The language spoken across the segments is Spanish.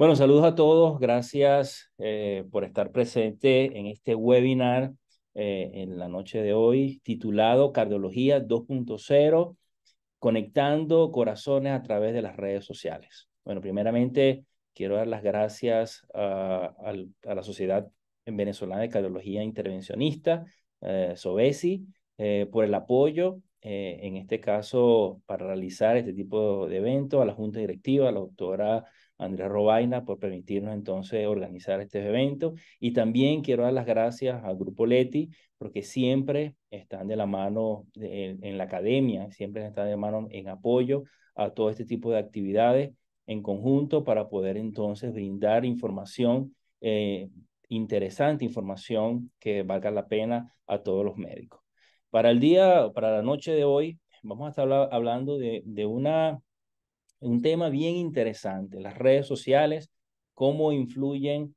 Bueno, saludos a todos. Gracias por estar presente en este webinar en la noche de hoy, titulado Cardiología 2.0, conectando corazones a través de las redes sociales. Bueno, primeramente quiero dar las gracias a la Sociedad Venezolana de Cardiología Intervencionista, SOVESI, por el apoyo, en este caso, para realizar este tipo de eventos, a la Junta Directiva, a la doctora Andrea Robaina, por permitirnos entonces organizar este evento. Y también quiero dar las gracias al Grupo Leti, porque siempre están de la mano en la academia, siempre están de mano en apoyo a todo este tipo de actividades en conjunto para poder entonces brindar información interesante, información que valga la pena a todos los médicos. Para la noche de hoy, vamos a estar hablando de un tema bien interesante, las redes sociales, cómo influyen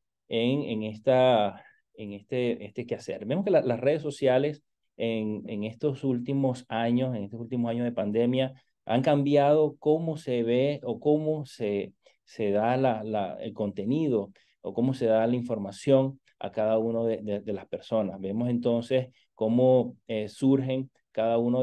en este quehacer. Vemos que las redes sociales en estos últimos años, en estos últimos años de pandemia, han cambiado cómo se ve o cómo se da el contenido o cómo se da la información a cada uno de las personas. Vemos entonces cómo surgen cada uno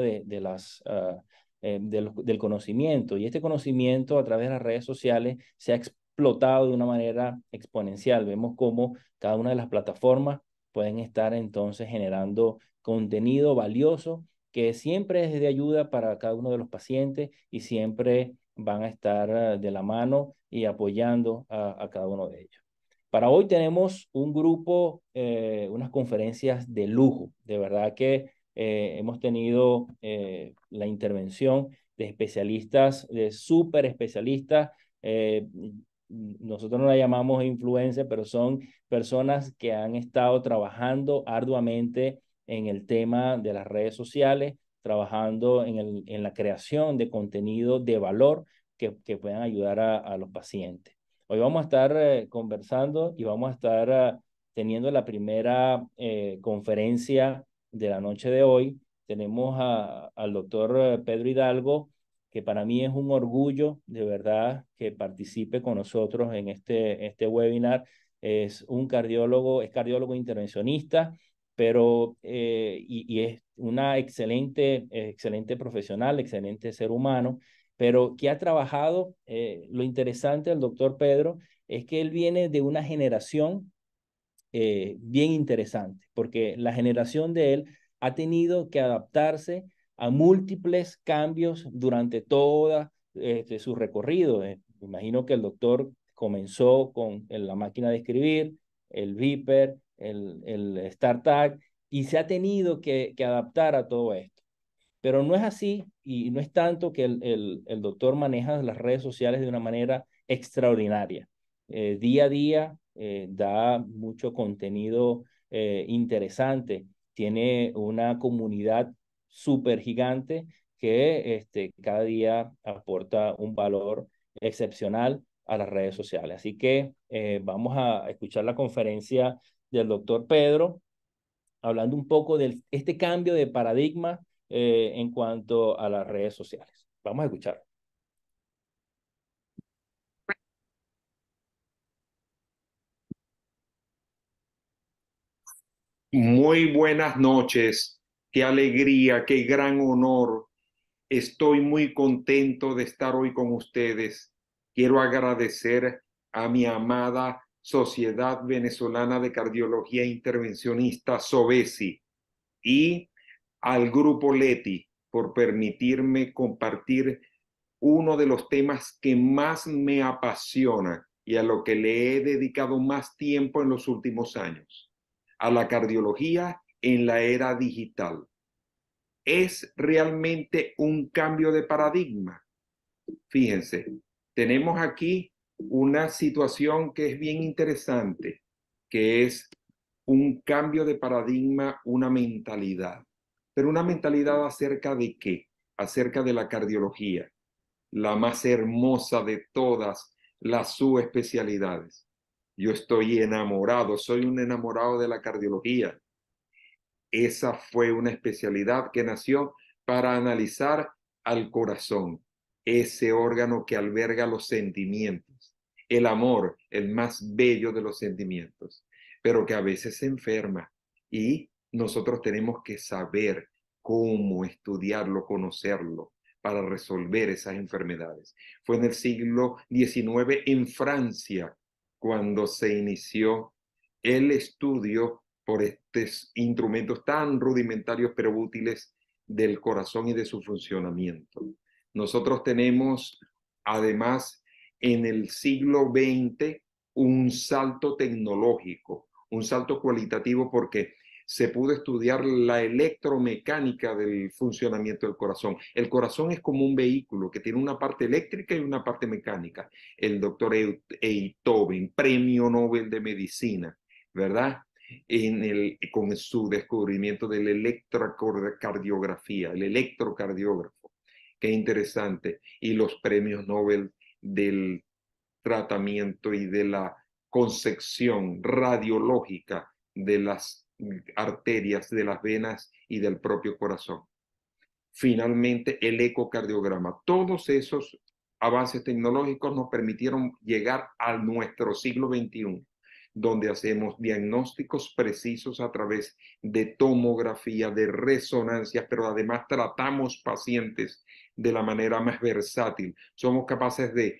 del conocimiento. Y este conocimiento a través de las redes sociales se ha explotado de una manera exponencial. Vemos cómo cada una de las plataformas pueden estar entonces generando contenido valioso que siempre es de ayuda para cada uno de los pacientes y siempre van a estar de la mano y apoyando a cada uno de ellos. Para hoy tenemos un grupo, unas conferencias de lujo. De verdad que hemos tenido la intervención de especialistas, de súper especialistas. Nosotros no la llamamos influencers, pero son personas que han estado trabajando arduamente en el tema de las redes sociales, trabajando en la creación de contenido de valor que puedan ayudar a los pacientes. Hoy vamos a estar conversando y vamos a estar teniendo la primera conferencia de la noche de hoy. Tenemos al doctor Pedro Hidalgo, que para mí es un orgullo de verdad que participe con nosotros en este webinar. Es cardiólogo intervencionista, pero y es una excelente profesional, excelente ser humano, pero que ha trabajado. Lo interesante del doctor Pedro es que él viene de una generación bien interesante, porque la generación de él ha tenido que adaptarse a múltiples cambios durante toda su recorrido. Me imagino que el doctor comenzó con la máquina de escribir, el Viper, el StarTag, y se ha tenido que adaptar a todo esto. Pero no es así y no es tanto que el doctor maneja las redes sociales de una manera extraordinaria. Día a día da mucho contenido interesante. Tiene una comunidad súper gigante que cada día aporta un valor excepcional a las redes sociales. Así que vamos a escuchar la conferencia del doctor Pedro hablando un poco de este cambio de paradigma en cuanto a las redes sociales. Vamos a escuchar. Muy buenas noches, qué alegría, qué gran honor. Estoy muy contento de estar hoy con ustedes. Quiero agradecer a mi amada Sociedad Venezolana de Cardiología Intervencionista, SOVESI, y al Grupo Leti por permitirme compartir uno de los temas que más me apasiona y a lo que le he dedicado más tiempo en los últimos años, a la cardiología en la era digital. Es realmente un cambio de paradigma. Fíjense, tenemos aquí una situación que es bien interesante, que es un cambio de paradigma, una mentalidad. Pero una mentalidad acerca de qué? Acerca de la cardiología, la más hermosa de todas las subespecialidades. Yo estoy enamorado, soy un enamorado de la cardiología. Esa fue una especialidad que nació para analizar al corazón, ese órgano que alberga los sentimientos, el amor, el más bello de los sentimientos, pero que a veces se enferma y nosotros tenemos que saber cómo estudiarlo, conocerlo para resolver esas enfermedades. Fue en el siglo XIX en Francia cuando se inició el estudio por estos instrumentos tan rudimentarios pero útiles del corazón y de su funcionamiento. Nosotros tenemos, además, en el siglo XX, un salto tecnológico, un salto cualitativo, porque se pudo estudiar la electromecánica del funcionamiento del corazón. El corazón es como un vehículo que tiene una parte eléctrica y una parte mecánica. El doctor Einthoven, premio Nobel de Medicina, ¿verdad? Con su descubrimiento de la electrocardiografía, el electrocardiógrafo. Qué interesante. Y los premios Nobel del tratamiento y de la concepción radiológica de las arterias, de las venas y del propio corazón. Finalmente, el ecocardiograma. Todos esos avances tecnológicos nos permitieron llegar a nuestro siglo XXI, donde hacemos diagnósticos precisos a través de tomografía, de resonancias, pero además tratamos pacientes de la manera más versátil. Somos capaces de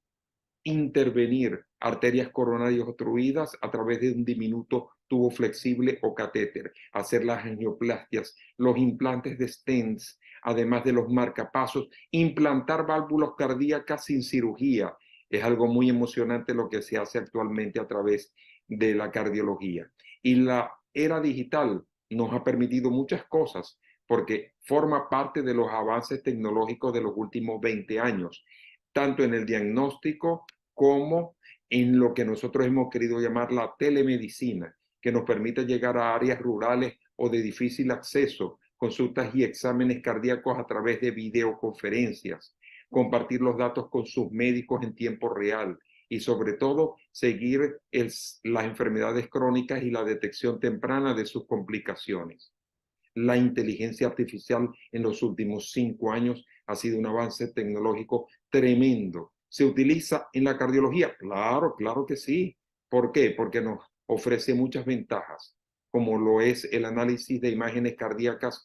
intervenir arterias coronarias obstruidas a través de un diminuto tubo flexible o catéter, hacer las angioplastias, los implantes de stents, además de los marcapasos, implantar válvulas cardíacas sin cirugía. Es algo muy emocionante lo que se hace actualmente a través de la cardiología. Y la era digital nos ha permitido muchas cosas porque forma parte de los avances tecnológicos de los últimos 20 años, tanto en el diagnóstico como en lo que nosotros hemos querido llamar la telemedicina, que nos permite llegar a áreas rurales o de difícil acceso, consultas y exámenes cardíacos a través de videoconferencias, compartir los datos con sus médicos en tiempo real y sobre todo seguir las enfermedades crónicas y la detección temprana de sus complicaciones. La inteligencia artificial en los últimos 5 años ha sido un avance tecnológico tremendo. ¿Se utiliza en la cardiología? Claro, claro que sí. ¿Por qué? Porque nos ofrece muchas ventajas, como lo es el análisis de imágenes cardíacas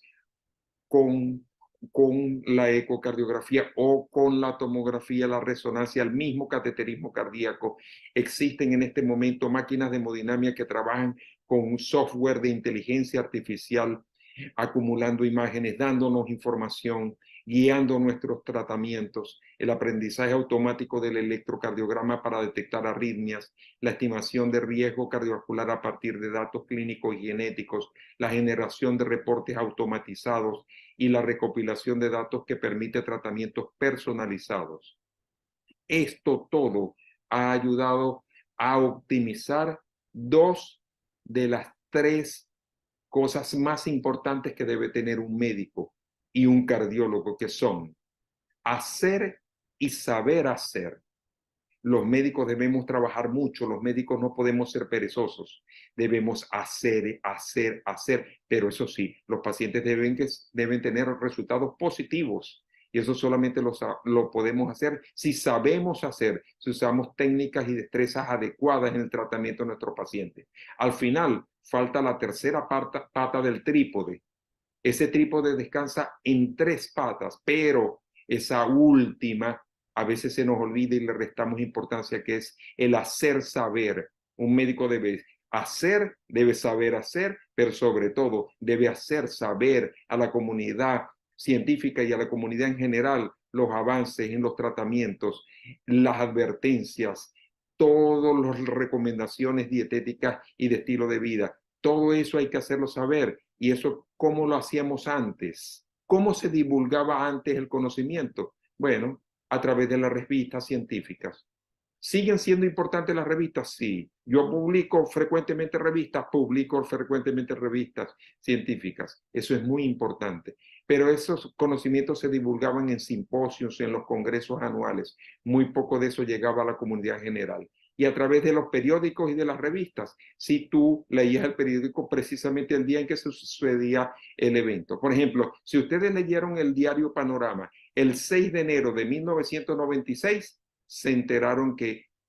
con, con la ecocardiografía o con la tomografía, la resonancia, el mismo cateterismo cardíaco. Existen en este momento máquinas de hemodinamia que trabajan con un software de inteligencia artificial, acumulando imágenes, dándonos información, guiando nuestros tratamientos, el aprendizaje automático del electrocardiograma para detectar arritmias, la estimación de riesgo cardiovascular a partir de datos clínicos y genéticos, la generación de reportes automatizados y la recopilación de datos que permite tratamientos personalizados. Esto todo ha ayudado a optimizar 2 de las 3 cosas más importantes que debe tener un médico y un cardiólogo, que son hacer y saber hacer. Los médicos debemos trabajar mucho, los médicos no podemos ser perezosos, debemos hacer, pero eso sí, los pacientes deben tener resultados positivos y eso solamente lo podemos hacer si sabemos hacer, si usamos técnicas y destrezas adecuadas en el tratamiento de nuestro paciente. Al final, falta la tercera pata del trípode. Ese trípode descansa en 3 patas, pero esa última a veces se nos olvida y le restamos importancia, que es el hacer saber. Un médico debe hacer, debe saber hacer, pero sobre todo debe hacer saber a la comunidad científica y a la comunidad en general los avances en los tratamientos, las advertencias, todas las recomendaciones dietéticas y de estilo de vida. Todo eso hay que hacerlo saber. Y eso, ¿cómo lo hacíamos antes? ¿Cómo se divulgaba antes el conocimiento? Bueno, a través de las revistas científicas. ¿Siguen siendo importantes las revistas? Sí. Yo publico frecuentemente revistas científicas. Eso es muy importante. Pero esos conocimientos se divulgaban en simposios, en los congresos anuales. Muy poco de eso llegaba a la comunidad general. Y a través de los periódicos y de las revistas, si tú leías el periódico precisamente el día en que se sucedía el evento. Por ejemplo, si ustedes leyeron el diario Panorama, el 6 de enero de 1996, se enteraron que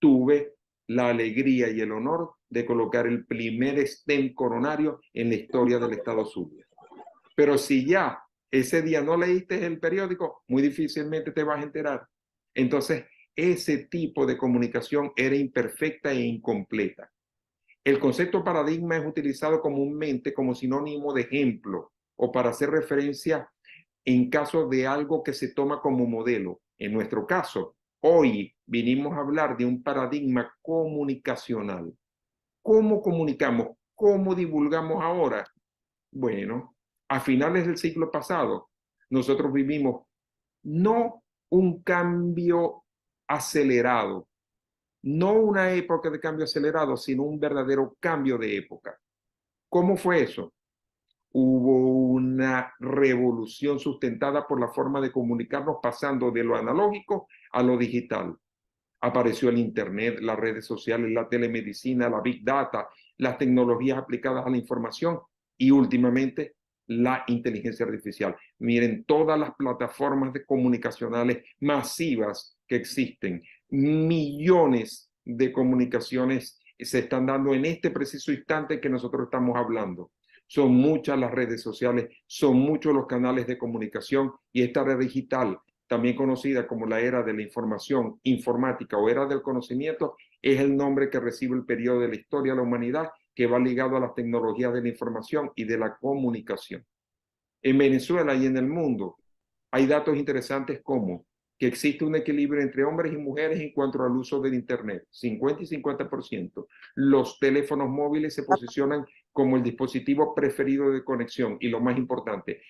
tuve la alegría y el honor de colocar el primer stent coronario en la historia del estado Zulia. Pero si ya ese día no leíste el periódico, muy difícilmente te vas a enterar. Entonces, ese tipo de comunicación era imperfecta e incompleta. El concepto paradigma es utilizado comúnmente como sinónimo de ejemplo o para hacer referencia en caso de algo que se toma como modelo. En nuestro caso, hoy vinimos a hablar de un paradigma comunicacional. ¿Cómo comunicamos? ¿Cómo divulgamos ahora? Bueno, a finales del siglo pasado, nosotros vivimos no un cambio acelerado, no una época de cambio acelerado, sino un verdadero cambio de época. ¿Cómo fue eso? Hubo una revolución sustentada por la forma de comunicarnos pasando de lo analógico a lo digital. Apareció el Internet, las redes sociales, la telemedicina, la Big Data, las tecnologías aplicadas a la información y últimamente la inteligencia artificial. Miren todas las plataformas comunicacionales masivas que existen. Millones de comunicaciones se están dando en este preciso instante que nosotros estamos hablando. Son muchas las redes sociales, son muchos los canales de comunicación y esta red digital, también conocida como la era de la información informática o era del conocimiento, es el nombre que recibe el periodo de la historia de la humanidad que va ligado a las tecnologías de la información y de la comunicación. En Venezuela y en el mundo hay datos interesantes como que existe un equilibrio entre hombres y mujeres en cuanto al uso del Internet, 50 y 50%. Los teléfonos móviles se posicionan como el dispositivo preferido de conexión y lo más importante,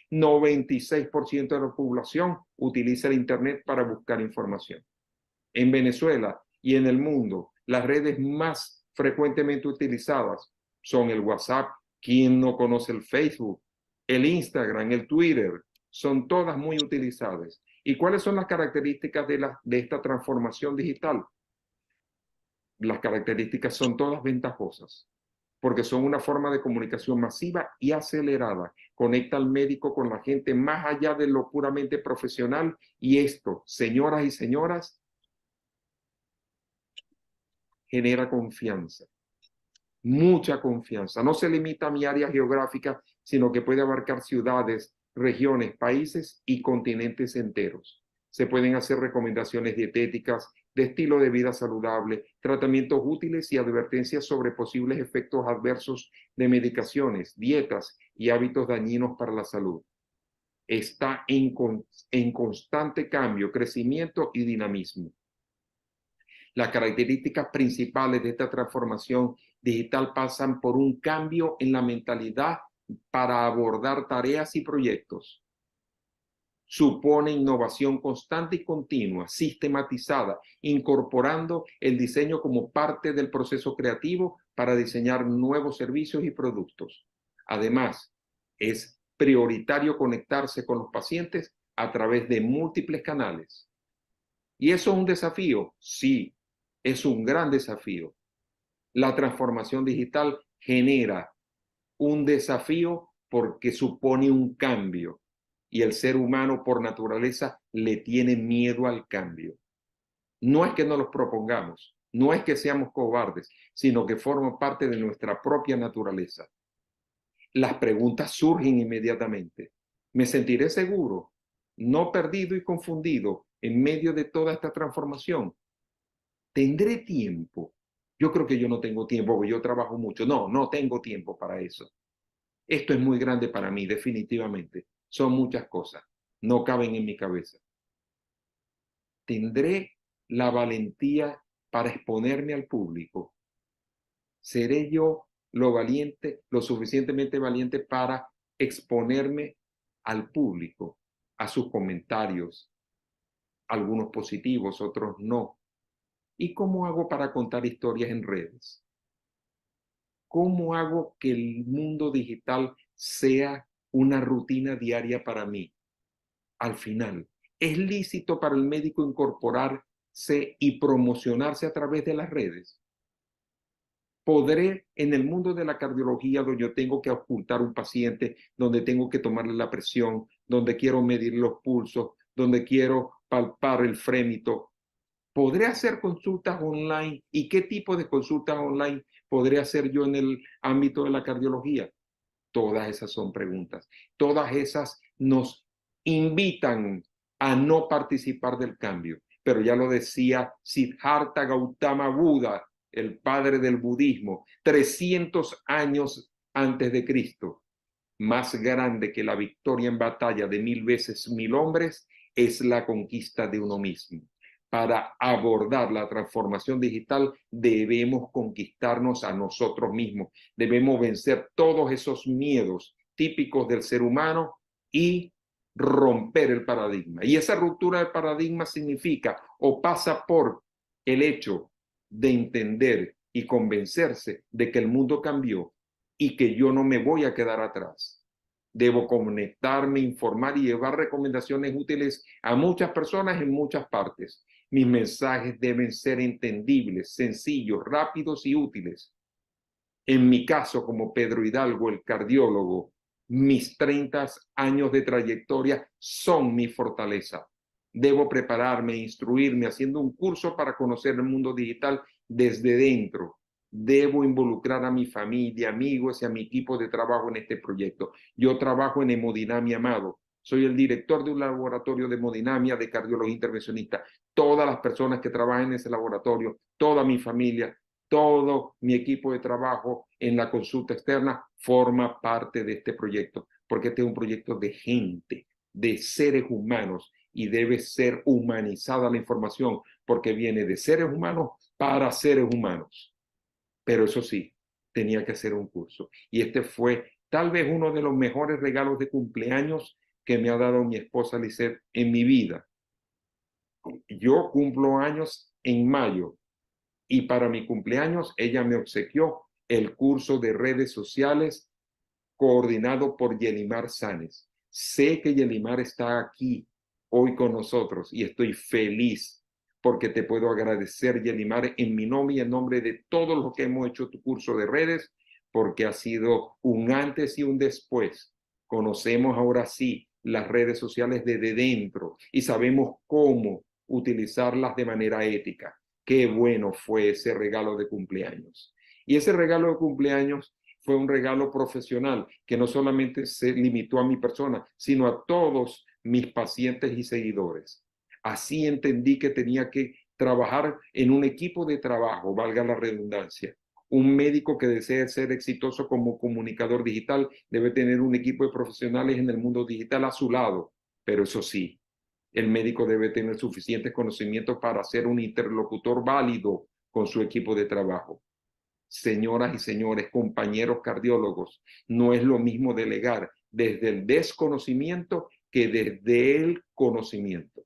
96% de la población utiliza el Internet para buscar información. En Venezuela y en el mundo, las redes más frecuentemente utilizadas son el WhatsApp, ¿quién no conoce el Facebook? El Instagram, el Twitter, son todas muy utilizadas. ¿Y cuáles son las características de esta transformación digital? Las características son todas ventajosas, porque son una forma de comunicación masiva y acelerada. Conecta al médico con la gente más allá de lo puramente profesional y esto, señoras y señoras, genera confianza, mucha confianza. No se limita a mi área geográfica, sino que puede abarcar ciudades, regiones, países y continentes enteros. Se pueden hacer recomendaciones dietéticas, de estilo de vida saludable, tratamientos útiles y advertencias sobre posibles efectos adversos de medicaciones, dietas y hábitos dañinos para la salud. Está en constante cambio, crecimiento y dinamismo. Las características principales de esta transformación digital pasan por un cambio en la mentalidad para abordar tareas y proyectos. Supone innovación constante y continua, sistematizada, incorporando el diseño como parte del proceso creativo para diseñar nuevos servicios y productos. Además, es prioritario conectarse con los pacientes a través de múltiples canales. ¿Y eso es un desafío? Sí, es un gran desafío. La transformación digital genera un desafío porque supone un cambio y el ser humano por naturaleza le tiene miedo al cambio. No es que no los propongamos, no es que seamos cobardes, sino que forma parte de nuestra propia naturaleza. Las preguntas surgen inmediatamente. ¿Me sentiré seguro, no perdido y confundido en medio de toda esta transformación? ¿Tendré tiempo? Yo creo que yo no tengo tiempo, porque yo trabajo mucho. No, no tengo tiempo para eso. Esto es muy grande para mí, definitivamente. Son muchas cosas. No caben en mi cabeza. ¿Tendré la valentía para exponerme al público? ¿Seré yo lo suficientemente valiente para exponerme al público, a sus comentarios, algunos positivos, otros no? ¿Y cómo hago para contar historias en redes? ¿Cómo hago que el mundo digital sea una rutina diaria para mí? Al final, ¿es lícito para el médico incorporarse y promocionarse a través de las redes? ¿Podré en el mundo de la cardiología, donde yo tengo que ocultar un paciente, donde tengo que tomarle la presión, donde quiero medir los pulsos, donde quiero palpar el frémito, ¿Podré hacer consultas online? ¿Y qué tipo de consultas online podré hacer yo en el ámbito de la cardiología? Todas esas son preguntas. Todas esas nos invitan a no participar del cambio. Pero ya lo decía Siddhartha Gautama Buda, el padre del budismo, 300 años antes de Cristo. Más grande que la victoria en batalla de 1000 veces 1000 hombres es la conquista de uno mismo. Para abordar la transformación digital debemos conquistarnos a nosotros mismos, debemos vencer todos esos miedos típicos del ser humano y romper el paradigma. Y esa ruptura del paradigma significa o pasa por el hecho de entender y convencerse de que el mundo cambió y que yo no me voy a quedar atrás. Debo conectarme, informar y llevar recomendaciones útiles a muchas personas en muchas partes. Mis mensajes deben ser entendibles, sencillos, rápidos y útiles. En mi caso, como Pedro Hidalgo, el cardiólogo, mis 30 años de trayectoria son mi fortaleza. Debo prepararme, instruirme, haciendo un curso para conocer el mundo digital desde dentro. Debo involucrar a mi familia, amigos y a mi equipo de trabajo en este proyecto. Yo trabajo en Hemodinamia Amado. Soy el director de un laboratorio de hemodinamia de cardiología intervencionista. Todas las personas que trabajan en ese laboratorio, toda mi familia, todo mi equipo de trabajo en la consulta externa forma parte de este proyecto, porque este es un proyecto de gente, de seres humanos, y debe ser humanizada la información, porque viene de seres humanos para seres humanos. Pero eso sí, tenía que hacer un curso. Y este fue tal vez uno de los mejores regalos de cumpleaños que me ha dado mi esposa Lisette en mi vida. Yo cumplo años en mayo y para mi cumpleaños ella me obsequió el curso de redes sociales coordinado por Yelimar Sanes. Sé que Yelimar está aquí hoy con nosotros y estoy feliz porque te puedo agradecer, Yelimar, en mi nombre y en nombre de todos los que hemos hecho tu curso de redes, porque ha sido un antes y un después. Conocemos ahora sí las redes sociales desde dentro y sabemos cómo utilizarlas de manera ética. Qué bueno fue ese regalo de cumpleaños. Y ese regalo de cumpleaños fue un regalo profesional que no solamente se limitó a mi persona, sino a todos mis pacientes y seguidores. Así entendí que tenía que trabajar en un equipo de trabajo, valga la redundancia. Un médico que desee ser exitoso como comunicador digital debe tener un equipo de profesionales en el mundo digital a su lado, pero eso sí, el médico debe tener suficientes conocimientos para ser un interlocutor válido con su equipo de trabajo. Señoras y señores, compañeros cardiólogos, no es lo mismo delegar desde el desconocimiento que desde el conocimiento.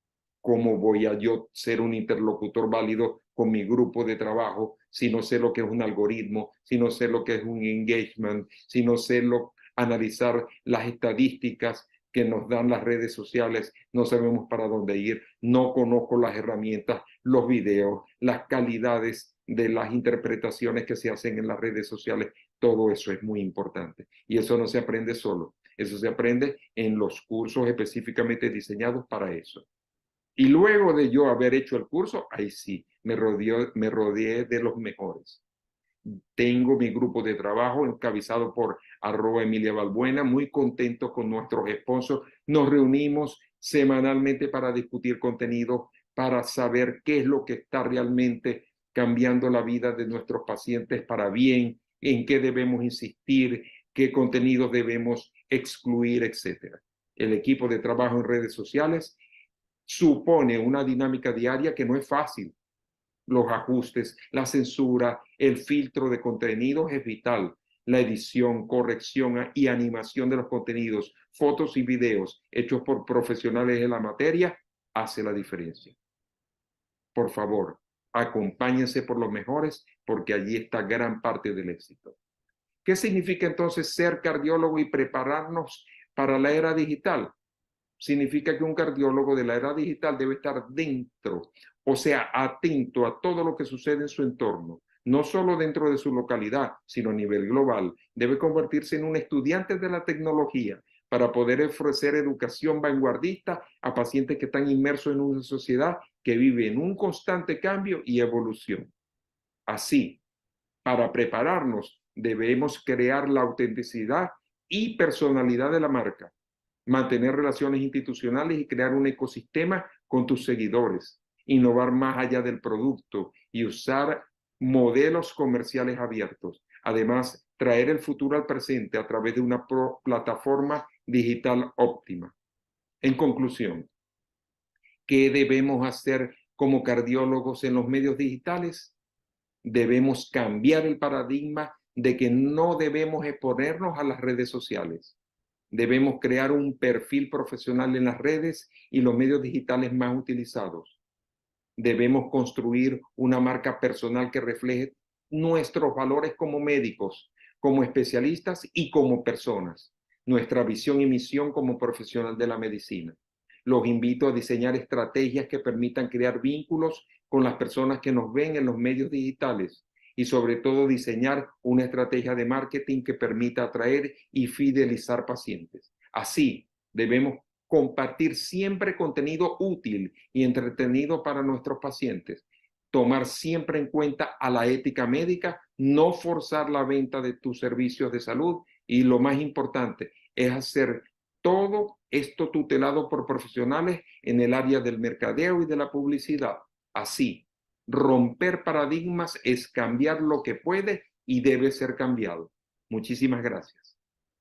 ¿Cómo voy a yo ser un interlocutor válido con mi grupo de trabajo si no sé lo que es un algoritmo, si no sé lo que es un engagement, si no sé analizar las estadísticas que nos dan las redes sociales, no sabemos para dónde ir, no conozco las herramientas, los videos, las calidades de las interpretaciones que se hacen en las redes sociales? Todo eso es muy importante y eso no se aprende solo, eso se aprende en los cursos específicamente diseñados para eso. Y luego de yo haber hecho el curso, ahí sí, me rodeé de los mejores. Tengo mi grupo de trabajo encabezado por @Emilia Balbuena, muy contento con nuestros sponsors. Nos reunimos semanalmente para discutir contenido, para saber qué es lo que está realmente cambiando la vida de nuestros pacientes para bien, en qué debemos insistir, qué contenidos debemos excluir, etc. El equipo de trabajo en redes sociales supone una dinámica diaria que no es fácil. Los ajustes, la censura, el filtro de contenidos es vital. La edición, corrección y animación de los contenidos, fotos y videos hechos por profesionales de la materia hace la diferencia. Por favor, acompáñense por los mejores porque allí está gran parte del éxito. ¿Qué significa entonces ser cardiólogo y prepararnos para la era digital? Significa que un cardiólogo de la era digital debe estar dentro, o sea, atento a todo lo que sucede en su entorno, no solo dentro de su localidad, sino a nivel global. Debe convertirse en un estudiante de la tecnología para poder ofrecer educación vanguardista a pacientes que están inmersos en una sociedad que vive en un constante cambio y evolución. Así, para prepararnos, debemos crear la autenticidad y personalidad de la marca, mantener relaciones institucionales y crear un ecosistema con tus seguidores, innovar más allá del producto y usar modelos comerciales abiertos. Además, traer el futuro al presente a través de una plataforma digital óptima. En conclusión, ¿qué debemos hacer como cardiólogos en los medios digitales? Debemos cambiar el paradigma de que no debemos exponernos a las redes sociales. Debemos crear un perfil profesional en las redes y los medios digitales más utilizados. Debemos construir una marca personal que refleje nuestros valores como médicos, como especialistas y como personas, nuestra visión y misión como profesional de la medicina. Los invito a diseñar estrategias que permitan crear vínculos con las personas que nos ven en los medios digitales y sobre todo diseñar una estrategia de marketing que permita atraer y fidelizar pacientes. Así, debemos compartir siempre contenido útil y entretenido para nuestros pacientes. Tomar siempre en cuenta a la ética médica, no forzar la venta de tus servicios de salud y lo más importante es hacer todo esto tutelado por profesionales en el área del mercadeo y de la publicidad. Así, romper paradigmas es cambiar lo que puede y debe ser cambiado. Muchísimas gracias.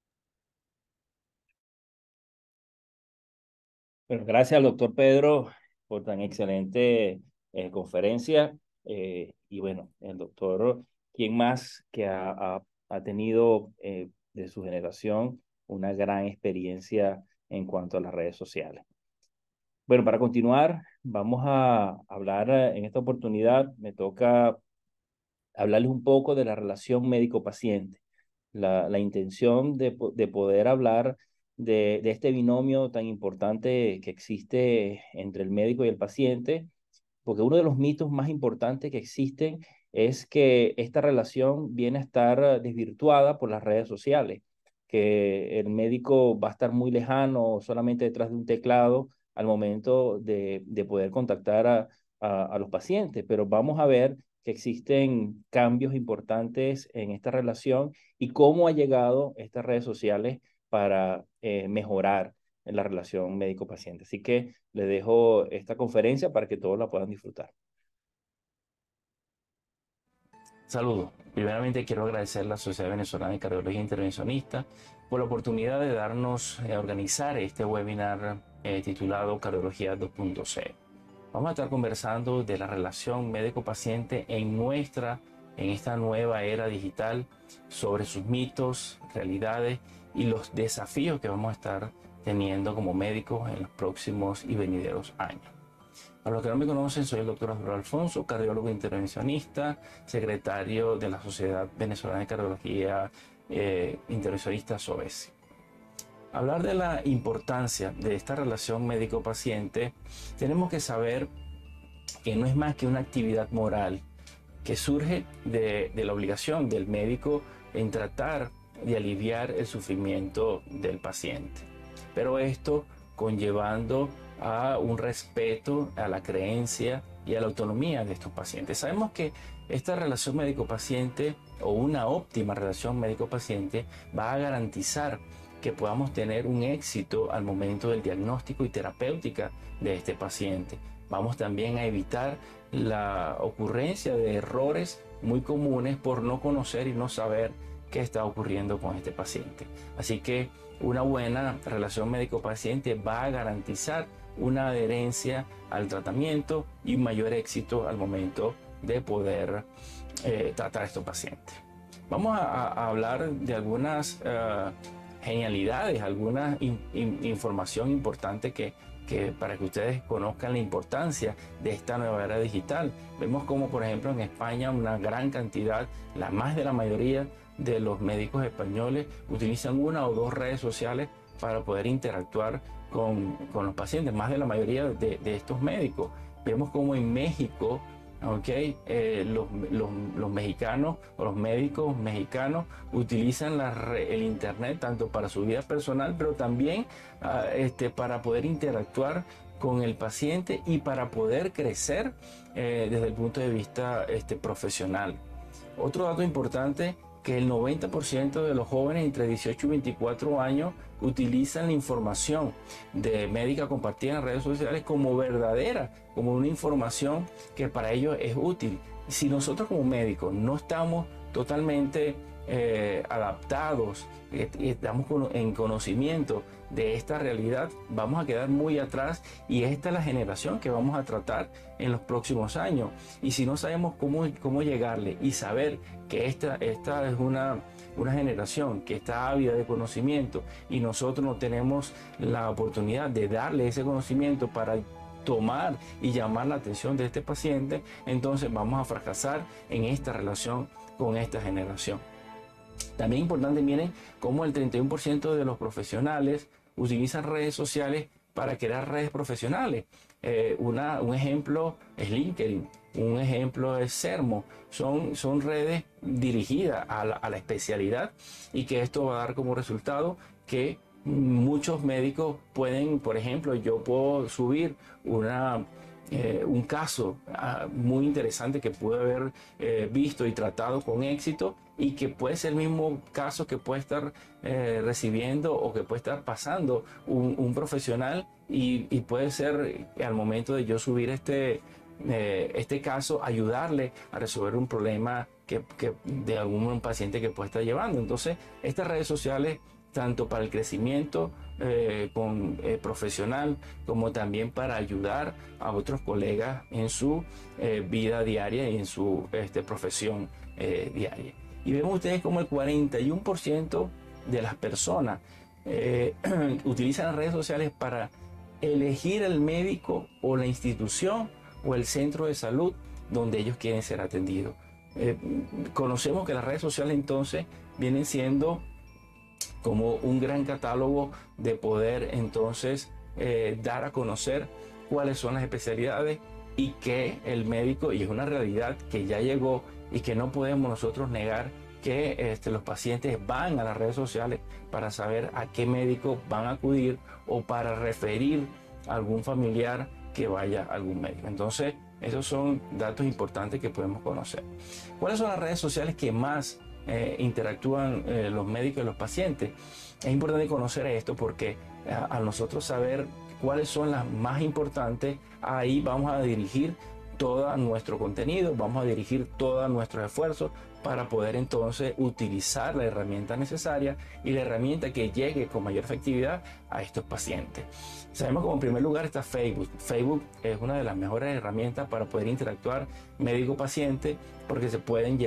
Bueno, gracias al doctor Pedro por tan excelente conferencia. Y bueno, el doctor, ¿quién más que ha tenido de su generación una gran experiencia en cuanto a las redes sociales? Bueno, para continuar, vamos a hablar en esta oportunidad, me toca hablarles un poco de la relación médico-paciente, la intención de poder hablar de este binomio tan importante que existe entre el médico y el paciente, porque uno de los mitos más importantes que existen es que esta relación viene a estar desvirtuada por las redes sociales, que el médico va a estar muy lejano solamente detrás de un teclado al momento de poder contactar a los pacientes, pero vamos a ver que existen cambios importantes en esta relación y cómo ha llegado estas redes sociales para mejorar en la relación médico-paciente. Así que les dejo esta conferencia para que todos la puedan disfrutar. Saludos. Primeramente quiero agradecer a la Sociedad Venezolana de Cardiología Intervencionista por la oportunidad de darnos a organizar este webinar titulado Cardiología 2.0. Vamos a estar conversando de la relación médico-paciente en esta nueva era digital, sobre sus mitos, realidades y los desafíos que vamos a estar teniendo como médicos en los próximos y venideros años. Para los que no me conocen, soy el doctor Arturo Alfonso, cardiólogo intervencionista, secretario de la Sociedad Venezolana de Cardiología Intervencionista SOVESI. Hablar de la importancia de esta relación médico-paciente, tenemos que saber que no es más que una actividad moral que surge de la obligación del médico en tratar de aliviar el sufrimiento del paciente. Pero esto conllevando a un respeto a la creencia y a la autonomía de estos pacientes. Sabemos que esta relación médico-paciente o una óptima relación médico-paciente va a garantizar que podamos tener un éxito al momento del diagnóstico y terapéutica de este paciente. Vamos también a evitar la ocurrencia de errores muy comunes por no conocer y no saber qué está ocurriendo con este paciente. Así que una buena relación médico-paciente va a garantizar una adherencia al tratamiento y un mayor éxito al momento de poder tratar a estos pacientes. Vamos a hablar de algunas genialidades, alguna información importante que para que ustedes conozcan la importancia de esta nueva era digital. Vemos como, por ejemplo, en España una gran cantidad, más de la mayoría de los médicos españoles utilizan una o dos redes sociales para poder interactuar con los pacientes, más de la mayoría de estos médicos. Vemos como en México ¿ok? Los mexicanos o los médicos mexicanos utilizan el internet tanto para su vida personal, pero también para poder interactuar con el paciente y para poder crecer desde el punto de vista profesional. Otro dato importante, que el 90% de los jóvenes entre 18 y 24 años utilizan la información de médica compartida en redes sociales como verdadera, como una información que para ellos es útil. Si nosotros como médicos no estamos totalmente adaptados y estamos en conocimiento de esta realidad, vamos a quedar muy atrás, y esta es la generación que vamos a tratar en los próximos años. Y si no sabemos cómo llegarle y saber que esta es una generación que está ávida de conocimiento, y nosotros no tenemos la oportunidad de darle ese conocimiento para tomar y llamar la atención de este paciente, entonces vamos a fracasar en esta relación con esta generación. También importante, miren cómo el 31% de los profesionales utilizan redes sociales para crear redes profesionales. Un ejemplo es LinkedIn, un ejemplo es Sermo. Son redes dirigidas a la especialidad, y que esto va a dar como resultado que muchos médicos pueden, por ejemplo, yo puedo subir un caso muy interesante que pude haber visto y tratado con éxito, y que puede ser el mismo caso que puede estar recibiendo o que puede estar pasando un profesional, y puede ser al momento de yo subir este caso, ayudarle a resolver un problema que de algún paciente que puede estar llevando. Entonces, estas redes sociales, tanto para el crecimiento profesional, como también para ayudar a otros colegas en su vida diaria y en su profesión diaria. Y vemos ustedes como el 41% de las personas utilizan las redes sociales para elegir el médico o la institución o el centro de salud donde ellos quieren ser atendidos. Conocemos que las redes sociales entonces vienen siendo como un gran catálogo de poder entonces dar a conocer cuáles son las especialidades, y que el médico, y es una realidad que ya llegó y que no podemos nosotros negar, que los pacientes van a las redes sociales para saber a qué médico van a acudir o para referir a algún familiar que vaya a algún médico. Entonces, esos son datos importantes que podemos conocer. ¿Cuáles son las redes sociales que más interactúan los médicos y los pacientes? Es importante conocer esto porque al nosotros saber cuáles son las más importantes, ahí vamos a dirigir todo nuestro contenido, vamos a dirigir todos nuestros esfuerzos para poder entonces utilizar la herramienta necesaria y la herramienta que llegue con mayor efectividad a estos pacientes. Sabemos que en primer lugar está Facebook. Facebook es una de las mejores herramientas para poder interactuar médico-paciente, porque se pueden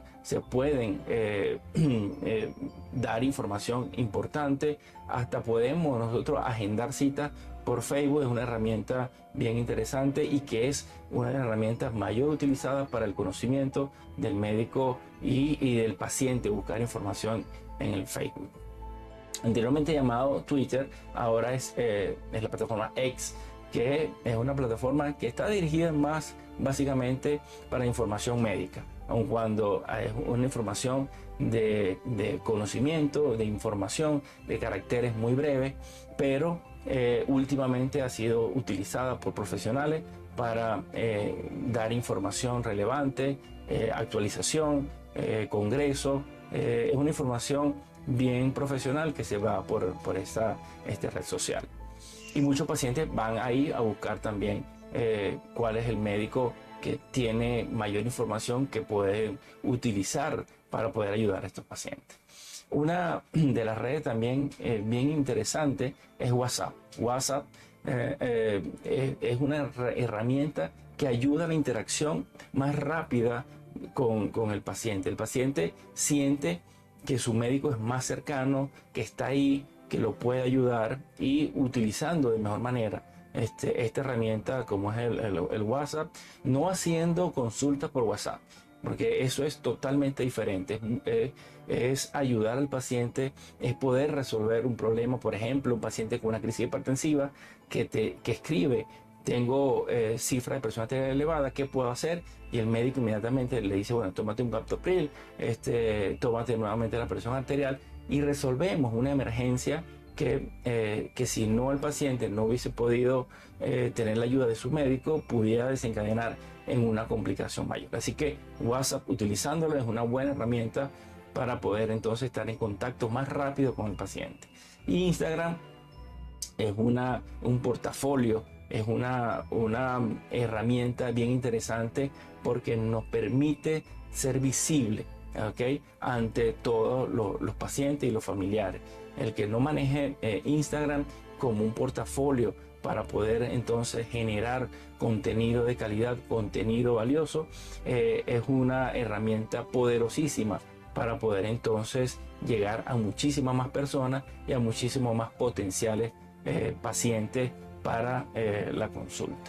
dar información importante, hasta podemos nosotros agendar citas por Facebook. Es una herramienta bien interesante y que es una de las herramientas mayor utilizadas para el conocimiento del médico y del paciente, buscar información en el Facebook. Anteriormente llamado Twitter, ahora es la plataforma X, que es una plataforma que está dirigida más básicamente para información médica, aun cuando es una información de conocimiento, de información, de caracteres muy breves, pero últimamente ha sido utilizada por profesionales para dar información relevante, actualización, congreso. Es una información bien profesional que se va por esta red social. Y muchos pacientes van ahí a buscar también cuál es el médico que tiene mayor información que puede utilizar para poder ayudar a estos pacientes. Una de las redes también bien interesante es WhatsApp. WhatsApp es una herramienta que ayuda a la interacción más rápida con el paciente. El paciente siente que su médico es más cercano, que está ahí, que lo puede ayudar, y utilizando de mejor manera esta herramienta como es el WhatsApp, no haciendo consultas por WhatsApp, porque eso es totalmente diferente. Es ayudar al paciente, es poder resolver un problema. Por ejemplo, un paciente con una crisis hipertensiva que escribe tengo cifra de presión arterial elevada, ¿qué puedo hacer? Y el médico inmediatamente le dice, bueno, tómate un captopril, tómate nuevamente la presión arterial y resolvemos una emergencia que si no el paciente no hubiese podido tener la ayuda de su médico, pudiera desencadenar en una complicación mayor. Así que WhatsApp, utilizándolo, es una buena herramienta para poder entonces estar en contacto más rápido con el paciente. Y Instagram es un portafolio, es una herramienta bien interesante porque nos permite ser visible, ¿okay?, ante todos los pacientes y los familiares. El que no maneje Instagram como un portafolio para poder entonces generar contenido de calidad, contenido valioso, es una herramienta poderosísima para poder entonces llegar a muchísimas más personas y a muchísimos más potenciales pacientes para la consulta.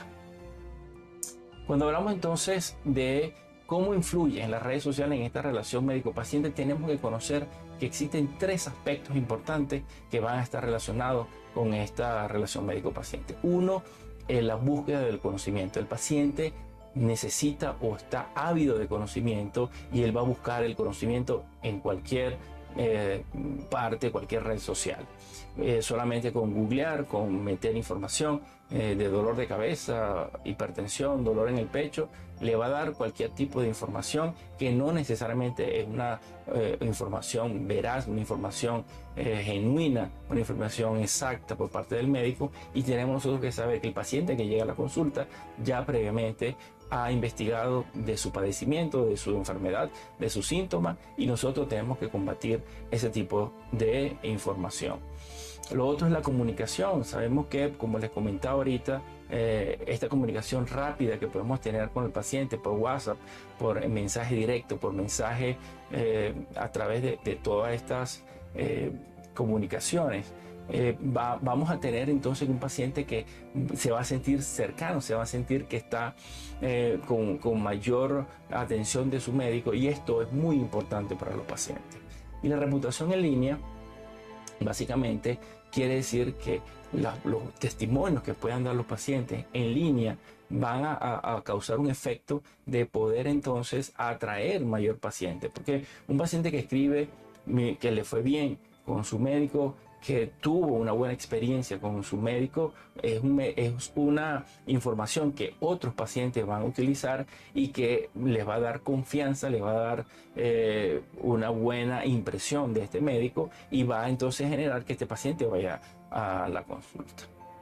Cuando hablamos entonces de cómo influyen las redes sociales en esta relación médico-paciente, tenemos que conocer que existen 3 aspectos importantes que van a estar relacionados con esta relación médico-paciente. Uno es la búsqueda del conocimiento. El paciente necesita o está ávido de conocimiento y él va a buscar el conocimiento en cualquier parte, cualquier red social. Solamente con googlear, con meter información de dolor de cabeza, hipertensión, dolor en el pecho, le va a dar cualquier tipo de información que no necesariamente es una información veraz, una información genuina, una información exacta por parte del médico, y tenemos nosotros que saber que el paciente que llega a la consulta ya previamente ha investigado de su padecimiento, de su enfermedad, de sus síntomas, y nosotros tenemos que combatir ese tipo de información. Lo otro es la comunicación. Sabemos que, como les comentaba ahorita, esta comunicación rápida que podemos tener con el paciente por WhatsApp, por mensaje directo, por mensaje a través de todas estas comunicaciones, vamos a tener entonces un paciente que se va a sentir cercano, se va a sentir que está con mayor atención de su médico, y esto es muy importante para los pacientes. Y la reputación en línea básicamente quiere decir que los testimonios que puedan dar los pacientes en línea van a causar un efecto de poder entonces atraer mayor paciente, porque un paciente que escribe que le fue bien con su médico, que tuvo una buena experiencia con su médico, es una información que otros pacientes van a utilizar y que les va a dar confianza, les va a dar una buena impresión de este médico, y va a entonces generar que este paciente vaya a la consulta.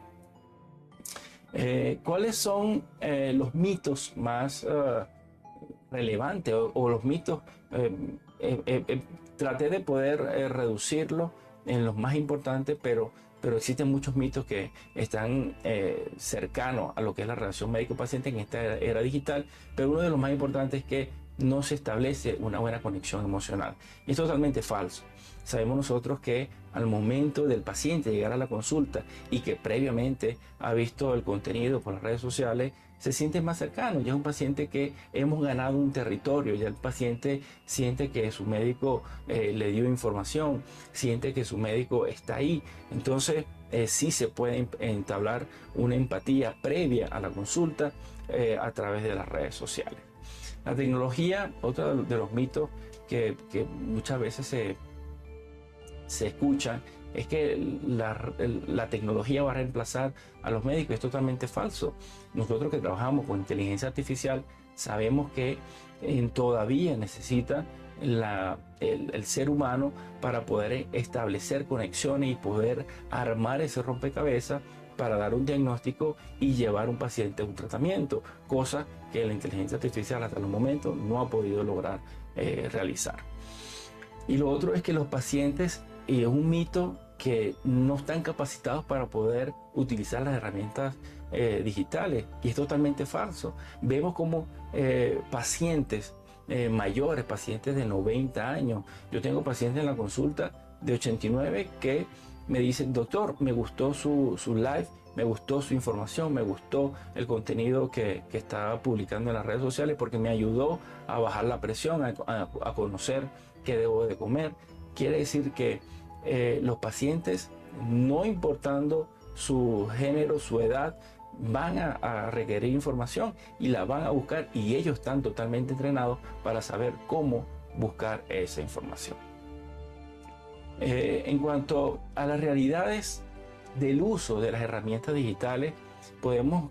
¿Cuáles son los mitos más relevantes o los mitos? Traté de poder reducirlo en los más importantes, pero existen muchos mitos que están cercanos a lo que es la relación médico-paciente en esta era digital, pero uno de los más importantes es que no se establece una buena conexión emocional. Y es totalmente falso. Sabemos nosotros que al momento del paciente llegar a la consulta y que previamente ha visto el contenido por las redes sociales, se siente más cercano. Ya es un paciente que hemos ganado un territorio, ya el paciente siente que su médico le dio información, siente que su médico está ahí. Entonces sí se puede entablar una empatía previa a la consulta a través de las redes sociales. La tecnología, otro de los mitos que muchas veces se escuchan, es que la tecnología va a reemplazar a los médicos. Es totalmente falso. Nosotros que trabajamos con inteligencia artificial sabemos que todavía necesita el ser humano para poder establecer conexiones y poder armar ese rompecabezas para dar un diagnóstico y llevar a un paciente a un tratamiento, cosa que la inteligencia artificial hasta el momento no ha podido lograr realizar. Y lo otro es que los pacientes, y es un mito, que no están capacitados para poder utilizar las herramientas digitales, y es totalmente falso. Vemos como pacientes mayores, pacientes de 90 años, yo tengo pacientes en la consulta de 89 que me dicen: doctor, me gustó su live, me gustó su información, me gustó el contenido que estaba publicando en las redes sociales, porque me ayudó a bajar la presión, a conocer qué debo de comer. Quiere decir que los pacientes, no importando su género, su edad, van a requerir información y la van a buscar, y ellos están totalmente entrenados para saber cómo buscar esa información. En cuanto a las realidades del uso de las herramientas digitales, podemos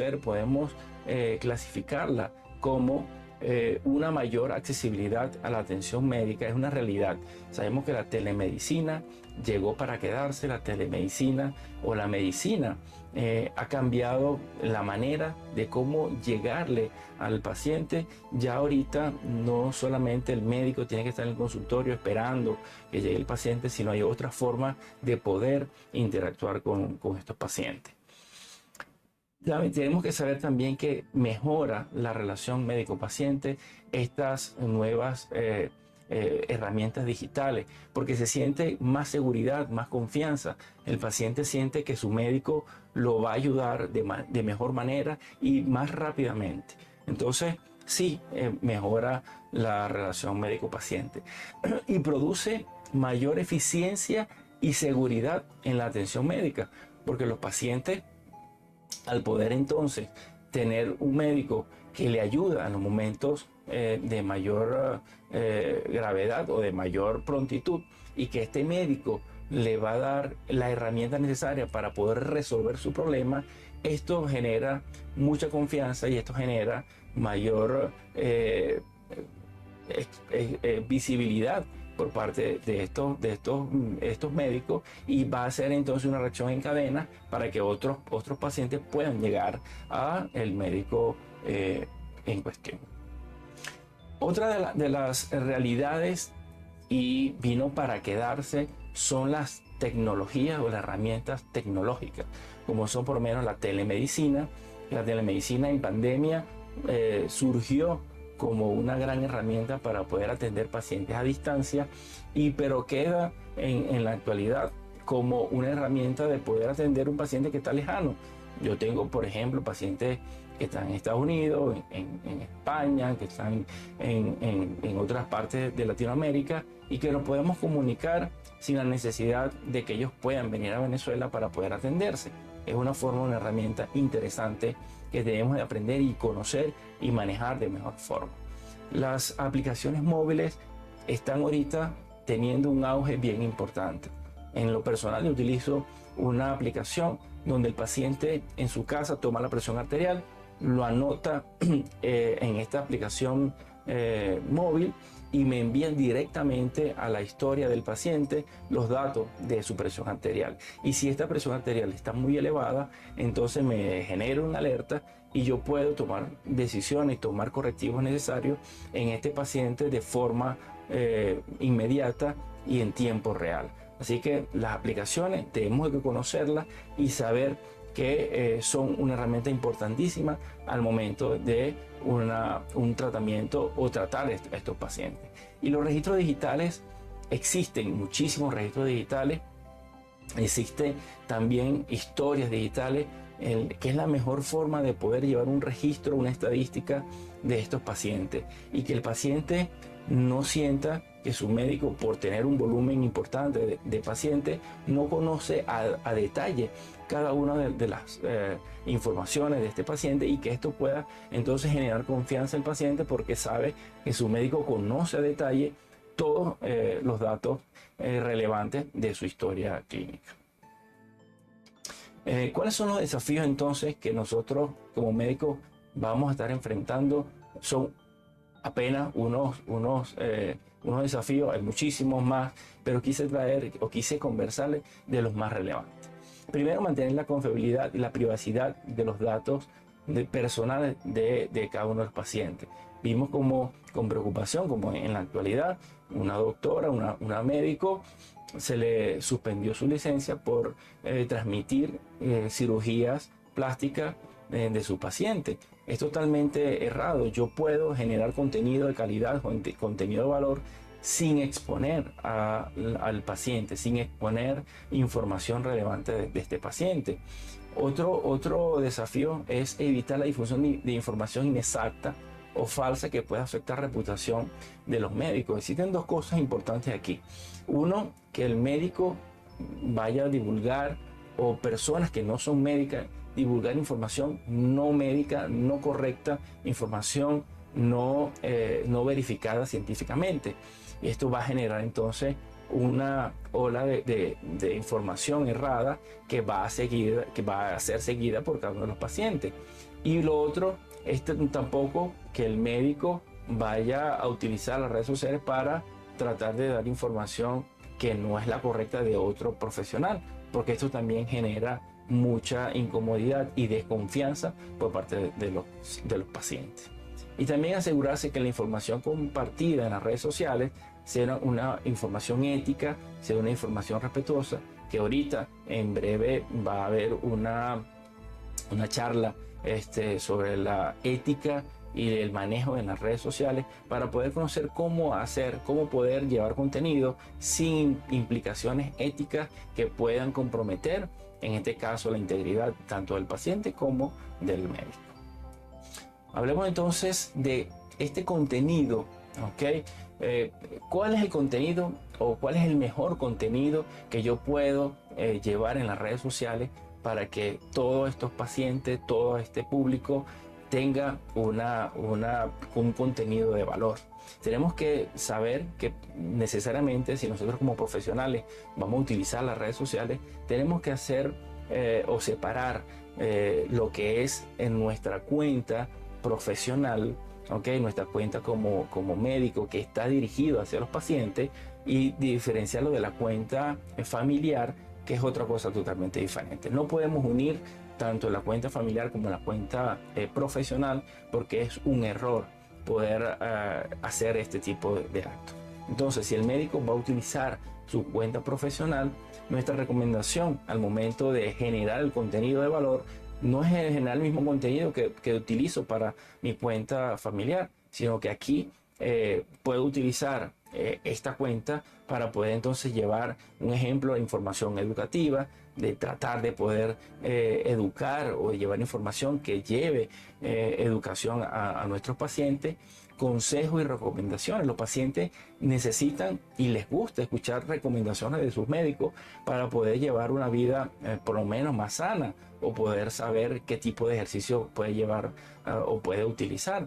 clasificarla como una mayor accesibilidad a la atención médica. Es una realidad. Sabemos que la telemedicina llegó para quedarse. La telemedicina o la medicina ha cambiado la manera de cómo llegarle al paciente. Ya ahorita no solamente el médico tiene que estar en el consultorio esperando que llegue el paciente, sino hay otra forma de poder interactuar con estos pacientes. Tenemos que saber también que mejora la relación médico-paciente estas nuevas herramientas digitales, porque se siente más seguridad, más confianza. El paciente siente que su médico lo va a ayudar de mejor manera y más rápidamente. Entonces, sí, mejora la relación médico-paciente y produce mayor eficiencia y seguridad en la atención médica, porque los pacientes, al poder entonces tener un médico que le ayuda en los momentos de mayor gravedad o de mayor prontitud, y que este médico le va a dar la herramienta necesaria para poder resolver su problema, esto genera mucha confianza y esto genera mayor visibilidad por parte de estos médicos, y va a ser entonces una reacción en cadena para que otros pacientes puedan llegar al médico en cuestión. Otra de las realidades, y vino para quedarse, son las tecnologías o las herramientas tecnológicas, como son por lo menos la telemedicina. La telemedicina en pandemia surgió como una gran herramienta para poder atender pacientes a distancia, pero queda en la actualidad como una herramienta de poder atender un paciente que está lejano. Yo tengo, por ejemplo, pacientes que están en Estados Unidos, en España, que están en otras partes de Latinoamérica, y que nos podemos comunicar sin la necesidad de que ellos puedan venir a Venezuela para poder atenderse. Es una forma, una herramienta interesante que debemos de aprender y conocer y manejar de mejor forma. Las aplicaciones móviles están ahorita teniendo un auge bien importante. En lo personal, yo utilizo una aplicación donde el paciente en su casa toma la presión arterial, lo anota en esta aplicación móvil, y me envían directamente a la historia del paciente los datos de su presión arterial. Y si esta presión arterial está muy elevada, entonces me genera una alerta y yo puedo tomar decisiones y tomar correctivos necesarios en este paciente de forma inmediata y en tiempo real. Así que las aplicaciones tenemos que conocerlas y saber que son una herramienta importantísima al momento de un tratamiento o tratar a estos pacientes. Y los registros digitales, existen muchísimos registros digitales, existen también historias digitales, que es la mejor forma de poder llevar un registro, una estadística de estos pacientes, y que el paciente no sienta que su médico, por tener un volumen importante de pacientes, no conoce a detalle cada una de las informaciones de este paciente, y que esto pueda entonces generar confianza en el paciente porque sabe que su médico conoce a detalle todos los datos relevantes de su historia clínica. ¿Cuáles son los desafíos entonces que nosotros como médicos vamos a estar enfrentando? Son apenas unos desafíos, hay muchísimos más, pero quise conversarles de los más relevantes. Primero, mantener la confiabilidad y la privacidad de los datos personales de cada uno de los pacientes. Vimos como con preocupación, como en la actualidad, una doctora, una médico, se le suspendió su licencia por transmitir cirugías plásticas de su paciente. Es totalmente errado. Yo puedo generar contenido de calidad, contenido de valor, sin exponer al paciente, sin exponer información relevante de este paciente. Otro desafío es evitar la difusión de información inexacta o falsa que pueda afectar la reputación de los médicos. Existen dos cosas importantes aquí. Uno, que el médico vaya a divulgar, o personas que no son médicas divulgar información no médica, no correcta, información no verificada científicamente. Y esto va a generar entonces una ola de información errada que va a ser seguida por cada uno de los pacientes. Y lo otro es tampoco que el médico vaya a utilizar las redes sociales para tratar de dar información que no es la correcta de otro profesional, porque esto también genera mucha incomodidad y desconfianza por parte de los pacientes. Y también asegurarse que la información compartida en las redes sociales sea una información ética, sea una información respetuosa, que ahorita en breve va a haber una charla sobre la ética y el manejo en las redes sociales para poder conocer cómo poder llevar contenido sin implicaciones éticas que puedan comprometer, en este caso, la integridad tanto del paciente como del médico. Hablemos entonces de este contenido, ¿ok? ¿Cuál es el contenido o cuál es el mejor contenido que yo puedo llevar en las redes sociales para que todos estos pacientes, todo este público tenga un contenido de valor? Tenemos que saber que necesariamente, si nosotros como profesionales vamos a utilizar las redes sociales, tenemos que hacer o separar lo que es en nuestra cuenta profesional, ¿okay? Nuestra cuenta como médico que está dirigido hacia los pacientes, y diferenciarlo de la cuenta familiar, que es otra cosa totalmente diferente. No podemos unir tanto la cuenta familiar como la cuenta profesional, porque es un error poder hacer este tipo de actos. Entonces, si el médico va a utilizar su cuenta profesional, nuestra recomendación al momento de generar el contenido de valor no es generar el mismo contenido que utilizo para mi cuenta familiar, sino que aquí puedo utilizar esta cuenta para poder entonces llevar un ejemplo de información educativa, de tratar de poder educar o llevar información que lleve educación a nuestros pacientes, consejos y recomendaciones. Los pacientes necesitan y les gusta escuchar recomendaciones de sus médicos para poder llevar una vida por lo menos más sana, o poder saber qué tipo de ejercicio puede llevar o puede utilizar.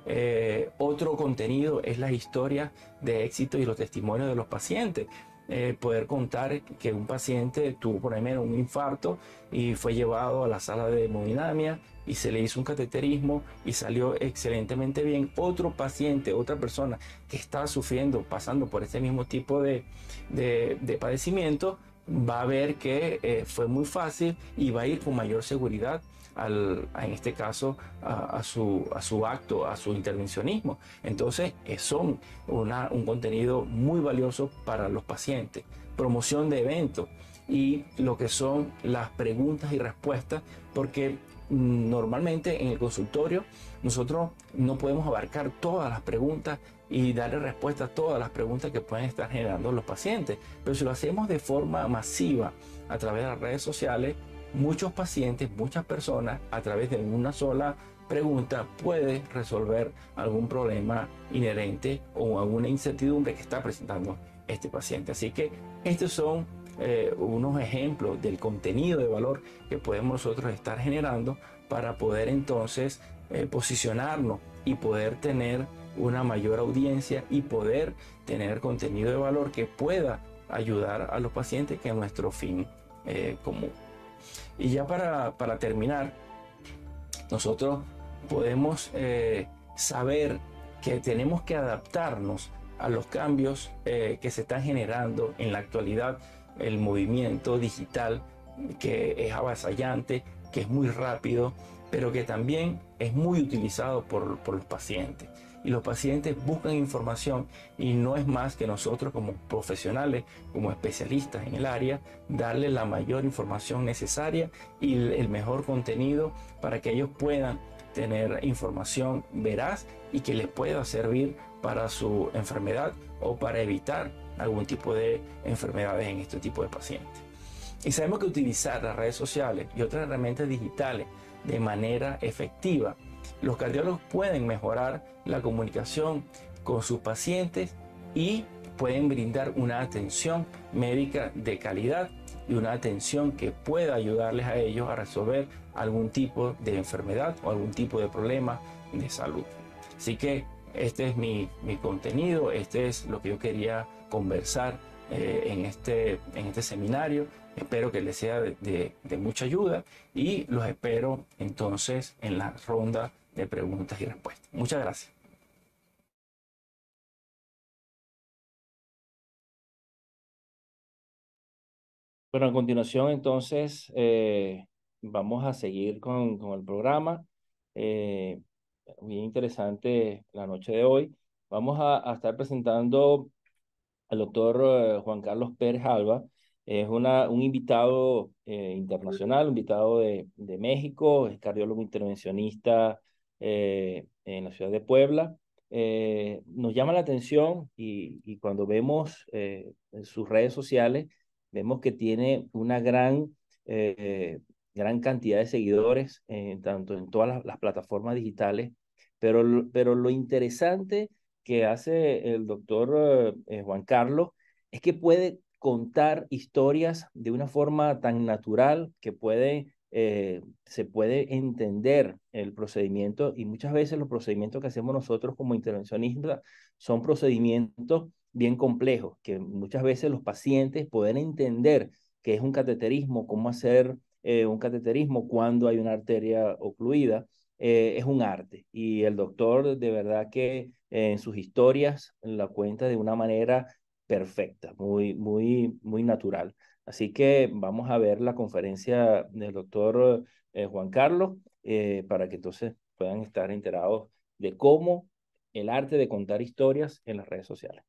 Otro contenido es la historia de éxito y los testimonios de los pacientes. Poder contar que un paciente tuvo por ejemplo un infarto y fue llevado a la sala de hemodinamia y se le hizo un cateterismo y salió excelentemente bien. Otro paciente, otra persona que estaba sufriendo, pasando por este mismo tipo de padecimiento, va a ver que fue muy fácil y va a ir con mayor seguridad en este caso a su acto, a su intervencionismo. Entonces son un contenido muy valioso para los pacientes. Promoción de eventos y lo que son las preguntas y respuestas, porque normalmente en el consultorio nosotros no podemos abarcar todas las preguntas y darle respuesta a todas las preguntas que pueden estar generando los pacientes, pero si lo hacemos de forma masiva a través de las redes sociales, muchos pacientes, muchas personas, a través de una sola pregunta puede resolver algún problema inherente o alguna incertidumbre que está presentando este paciente. Así que estos son unos ejemplos del contenido de valor que podemos nosotros estar generando para poder entonces posicionarnos y poder tener una mayor audiencia y poder tener contenido de valor que pueda ayudar a los pacientes, que es nuestro fin común. Y ya para terminar, nosotros podemos saber que tenemos que adaptarnos a los cambios que se están generando en la actualidad. El movimiento digital, que es avasallante, que es muy rápido, pero que también es muy utilizado por los pacientes. Y los pacientes buscan información, y no es más que nosotros como profesionales, como especialistas en el área, darle la mayor información necesaria y el mejor contenido para que ellos puedan tener información veraz y que les pueda servir para su enfermedad o para evitar algún tipo de enfermedades en este tipo de pacientes. Y sabemos que utilizar las redes sociales y otras herramientas digitales de manera efectiva, los cardiólogos pueden mejorar la comunicación con sus pacientes y pueden brindar una atención médica de calidad y una atención que pueda ayudarles a ellos a resolver algún tipo de enfermedad o algún tipo de problema de salud. Así que este es mi contenido, este es lo que yo quería conversar en este seminario. Espero que les sea de mucha ayuda y los espero entonces en la ronda de preguntas y respuestas. Muchas gracias. Bueno, a continuación entonces vamos a seguir con el programa. Eh, Bien interesante la noche de hoy. Vamos a estar presentando al doctor Juan Carlos Pérez Alba. Es un invitado internacional, un invitado de México, es cardiólogo intervencionista en la ciudad de Puebla. Nos llama la atención y cuando vemos en sus redes sociales, vemos que tiene una gran cantidad de seguidores, tanto en todas las plataformas digitales, pero lo interesante que hace el doctor Juan Carlos es que puede contar historias de una forma tan natural que se puede entender el procedimiento, y muchas veces los procedimientos que hacemos nosotros como intervencionistas son procedimientos bien complejos, que muchas veces los pacientes pueden entender qué es un cateterismo, cómo hacer un cateterismo cuando hay una arteria ocluida. Es un arte y el doctor de verdad que en sus historias la cuenta de una manera perfecta, muy natural. Así que vamos a ver la conferencia del doctor Juan Carlos para que entonces puedan estar enterados de cómo el arte de contar historias en las redes sociales.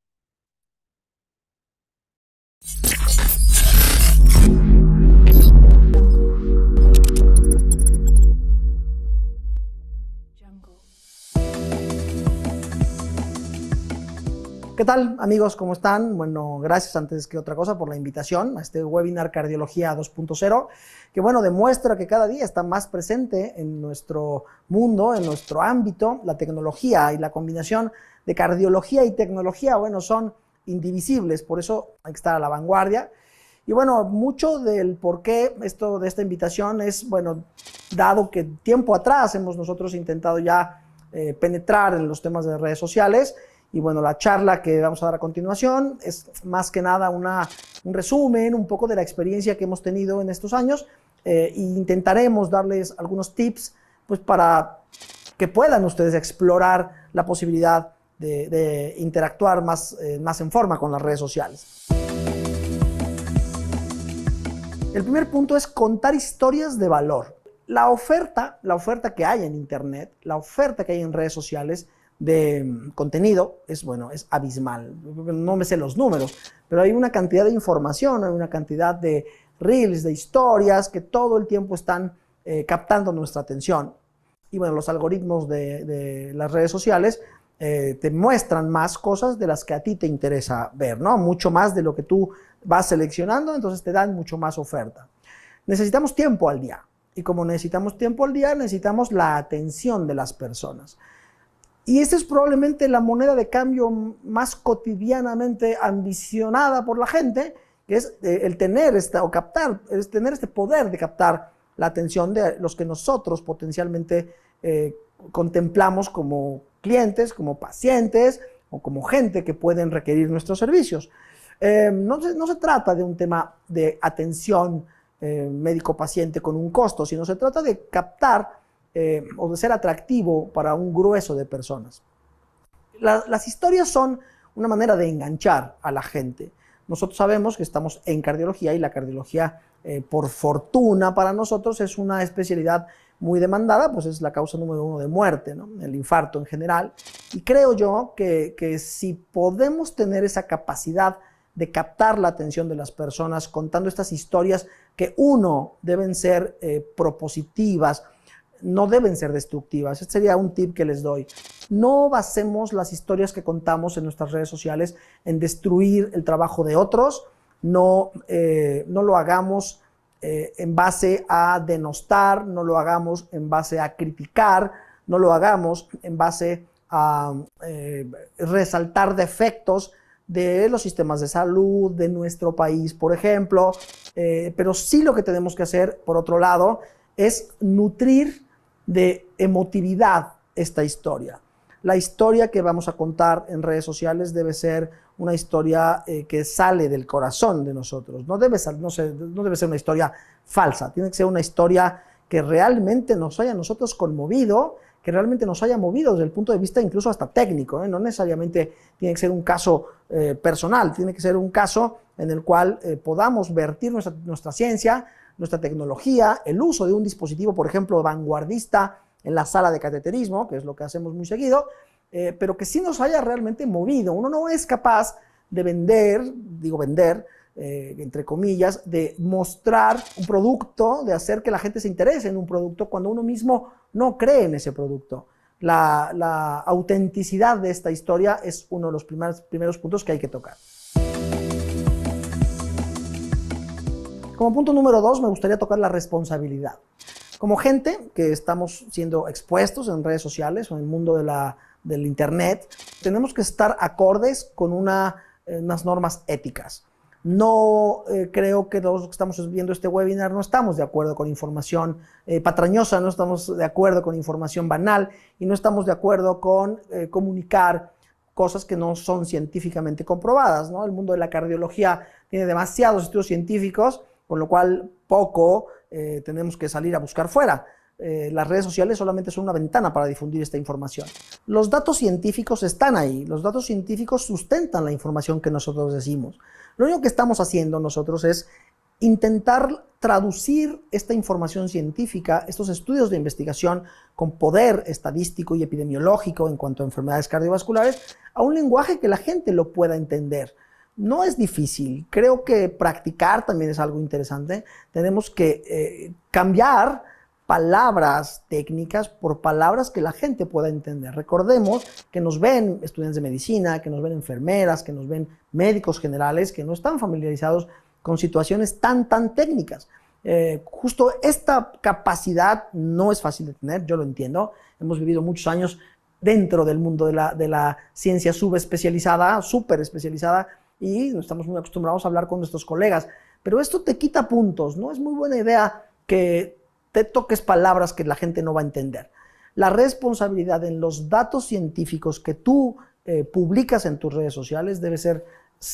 ¿Qué tal, amigos? ¿Cómo están? Bueno, gracias antes que otra cosa por la invitación a este webinar Cardiología 2.0, que bueno, demuestra que cada día está más presente en nuestro mundo, en nuestro ámbito, la tecnología, y la combinación de cardiología y tecnología, bueno, son indivisibles, por eso hay que estar a la vanguardia. Y bueno, mucho del porqué de esta invitación es, bueno, dado que tiempo atrás hemos nosotros intentado ya penetrar en los temas de redes sociales. Y bueno, la charla que vamos a dar a continuación es más que nada un resumen, un poco de la experiencia que hemos tenido en estos años, e intentaremos darles algunos tips pues, para que puedan ustedes explorar la posibilidad de interactuar más en forma con las redes sociales. El primer punto es contar historias de valor. La oferta que hay en Internet, la oferta que hay en redes sociales, de contenido es abismal. No me sé los números, pero hay una cantidad de información, hay una cantidad de reels, de historias que todo el tiempo están captando nuestra atención. Y bueno, los algoritmos de las redes sociales te muestran más cosas de las que a ti te interesa ver, ¿no? Mucho más de lo que tú vas seleccionando, entonces te dan mucho más oferta. Necesitamos tiempo al día. Y como necesitamos tiempo al día, necesitamos la atención de las personas. Y esta es probablemente la moneda de cambio más cotidianamente ambicionada por la gente, que es el tener este poder de captar la atención de los que nosotros potencialmente contemplamos como clientes, como pacientes o como gente que pueden requerir nuestros servicios. No se trata de un tema de atención médico-paciente con un costo, sino se trata de captar o de ser atractivo para un grueso de personas. Las historias son una manera de enganchar a la gente. Nosotros sabemos que estamos en cardiología y la cardiología, por fortuna para nosotros, es una especialidad muy demandada, pues es la causa número 1 de muerte, ¿no? El infarto en general. Y creo yo que si podemos tener esa capacidad de captar la atención de las personas contando estas historias que deben ser propositivas, no deben ser destructivas. Este sería un tip que les doy. No basemos las historias que contamos en nuestras redes sociales en destruir el trabajo de otros. No lo hagamos en base a denostar, no lo hagamos en base a criticar, no lo hagamos en base a resaltar defectos de los sistemas de salud de nuestro país, por ejemplo. Pero sí lo que tenemos que hacer, por otro lado, es nutrir de emotividad esta historia. La historia que vamos a contar en redes sociales debe ser una historia que sale del corazón de nosotros. No debe ser una historia falsa, tiene que ser una historia que realmente nos haya nosotros conmovido, que realmente nos haya movido desde el punto de vista incluso hasta técnico, ¿eh? No necesariamente tiene que ser un caso personal, tiene que ser un caso en el cual podamos vertir nuestra ciencia, nuestra tecnología, el uso de un dispositivo, por ejemplo, vanguardista en la sala de cateterismo, que es lo que hacemos muy seguido, pero que sí nos haya realmente movido. Uno no es capaz de vender, entre comillas, de mostrar un producto, de hacer que la gente se interese en un producto cuando uno mismo no cree en ese producto. La autenticidad de esta historia es uno de los primeros puntos que hay que tocar. Como punto número 2, me gustaría tocar la responsabilidad. Como gente que estamos siendo expuestos en redes sociales o en el mundo del Internet, tenemos que estar acordes con unas normas éticas. No creo que los que estamos viendo este webinar no estamos de acuerdo con información patrañosa, no estamos de acuerdo con información banal y no estamos de acuerdo con comunicar cosas que no son científicamente comprobadas, ¿no? El mundo de la cardiología tiene demasiados estudios científicos, con lo cual poco tenemos que salir a buscar fuera. Las redes sociales solamente son una ventana para difundir esta información. Los datos científicos están ahí, los datos científicos sustentan la información que nosotros decimos. Lo único que estamos haciendo nosotros es intentar traducir esta información científica, estos estudios de investigación con poder estadístico y epidemiológico en cuanto a enfermedades cardiovasculares, a un lenguaje que la gente lo pueda entender. No es difícil, creo que practicar también es algo interesante. Tenemos que cambiar palabras técnicas por palabras que la gente pueda entender. Recordemos que nos ven estudiantes de medicina, que nos ven enfermeras, que nos ven médicos generales, que no están familiarizados con situaciones tan técnicas. Justo esta capacidad no es fácil de tener, yo lo entiendo. Hemos vivido muchos años dentro del mundo de la ciencia subespecializada, súper especializada, y estamos muy acostumbrados a hablar con nuestros colegas. Pero esto te quita puntos, no es muy buena idea que te toques palabras que la gente no va a entender. La responsabilidad en los datos científicos que tú publicas en tus redes sociales debe ser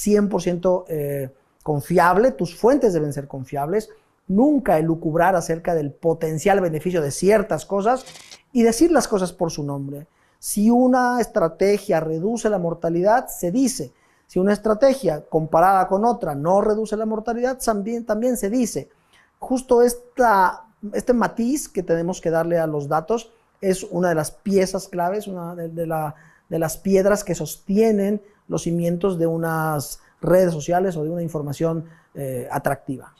100% confiable, tus fuentes deben ser confiables, nunca elucubrar acerca del potencial beneficio de ciertas cosas y decir las cosas por su nombre. Si una estrategia reduce la mortalidad, se dice. Si una estrategia comparada con otra no reduce la mortalidad, también se dice. Justo este matiz que tenemos que darle a los datos es una de las piezas claves, una de las piedras que sostienen los cimientos de unas redes sociales o de una información atractiva.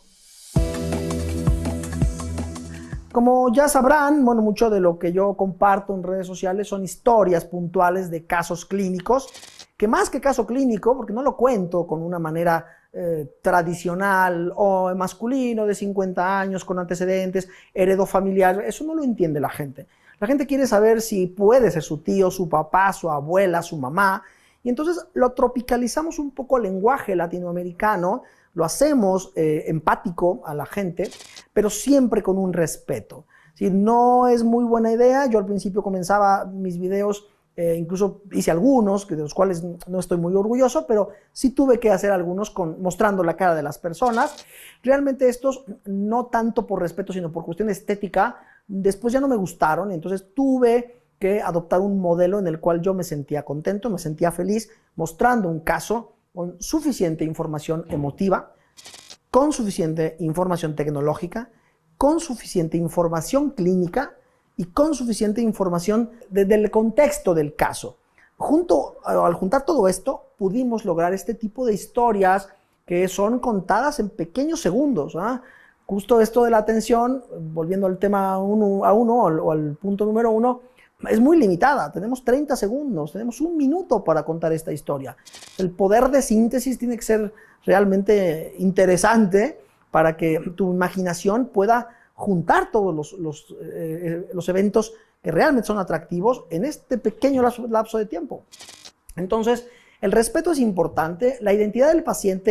Como ya sabrán, mucho de lo que yo comparto en redes sociales son historias puntuales de casos clínicos, que más que caso clínico, porque no lo cuento con una manera tradicional o masculino de 50 años con antecedentes, heredó familiar, eso no lo entiende la gente. La gente quiere saber si puede ser su tío, su papá, su abuela, su mamá, y entonces lo tropicalizamos un poco al lenguaje latinoamericano, lo hacemos empático a la gente, pero siempre con un respeto. Si no es muy buena idea, yo al principio comenzaba mis videos, incluso hice algunos, de los cuales no estoy muy orgulloso, pero sí tuve que hacer algunos mostrando la cara de las personas. Realmente estos, no tanto por respeto, sino por cuestión estética, después ya no me gustaron, entonces tuve que adoptar un modelo en el cual yo me sentía contento, me sentía feliz, mostrando un caso con suficiente información emotiva, con suficiente información tecnológica, con suficiente información clínica y con suficiente información del contexto del caso. Al juntar todo esto, pudimos lograr este tipo de historias que son contadas en pequeños segundos, ¿ah? Justo esto de la atención, volviendo al tema o al punto número 1, es muy limitada. Tenemos 30 segundos, tenemos 1 minuto para contar esta historia. El poder de síntesis tiene que ser realmente interesante para que tu imaginación pueda juntar todos los eventos que realmente son atractivos en este pequeño lapso de tiempo. Entonces, el respeto es importante, la identidad del paciente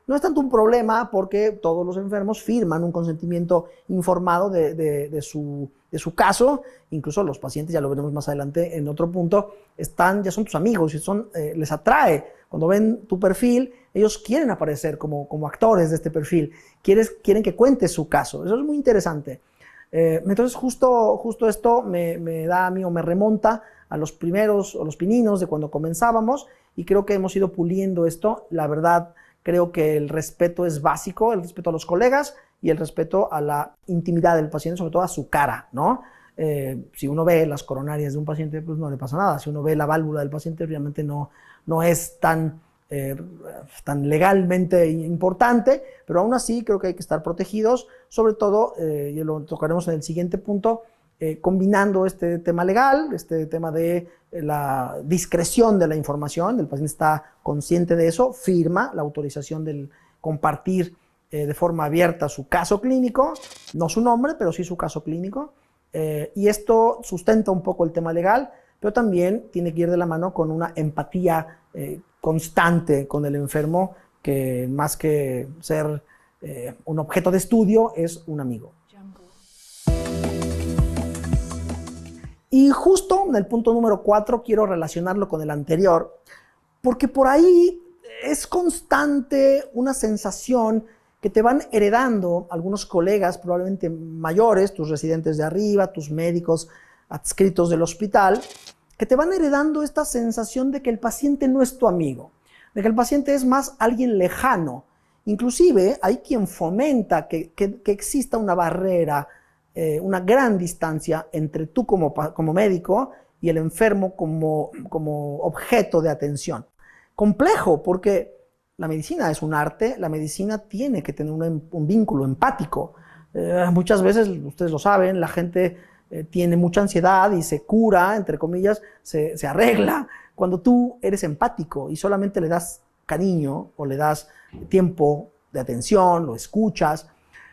No es tanto un problema porque todos los enfermos firman un consentimiento informado de su caso. Incluso los pacientes, ya lo veremos más adelante en otro punto, ya son tus amigos y les atrae. Cuando ven tu perfil, ellos quieren aparecer como actores de este perfil, quieren que cuentes su caso. Eso es muy interesante. Entonces justo esto me da a mí, o me remonta a los primeros, o los pininos de cuando comenzábamos, y creo que hemos ido puliendo esto. La verdad, creo que el respeto es básico, el respeto a los colegas y el respeto a la intimidad del paciente, sobre todo a su cara, ¿no? Si uno ve las coronarias de un paciente, pues no le pasa nada. Si uno ve la válvula del paciente, realmente no es tan legalmente importante, pero aún así creo que hay que estar protegidos, sobre todo, y lo tocaremos en el siguiente punto, combinando este tema legal, este tema de la discreción de la información. El paciente está consciente de eso, firma la autorización del compartir de forma abierta su caso clínico, no su nombre, pero sí su caso clínico, y esto sustenta un poco el tema legal, pero también tiene que ir de la mano con una empatía constante con el enfermo, que más que ser un objeto de estudio, es un amigo. Y justo en el punto número 4 quiero relacionarlo con el anterior, porque por ahí es constante una sensación que te van heredando algunos colegas, probablemente mayores, tus residentes de arriba, tus médicos adscritos del hospital, que te van heredando esta sensación de que el paciente no es tu amigo, de que el paciente es más alguien lejano. Inclusive hay quien fomenta que exista una barrera, una gran distancia entre tú como médico y el enfermo como objeto de atención. Complejo, porque la medicina es un arte, la medicina tiene que tener un vínculo empático. Muchas veces, ustedes lo saben, la gente tiene mucha ansiedad y se cura, entre comillas, se arregla cuando tú eres empático y solamente le das cariño o le das tiempo de atención, lo escuchas.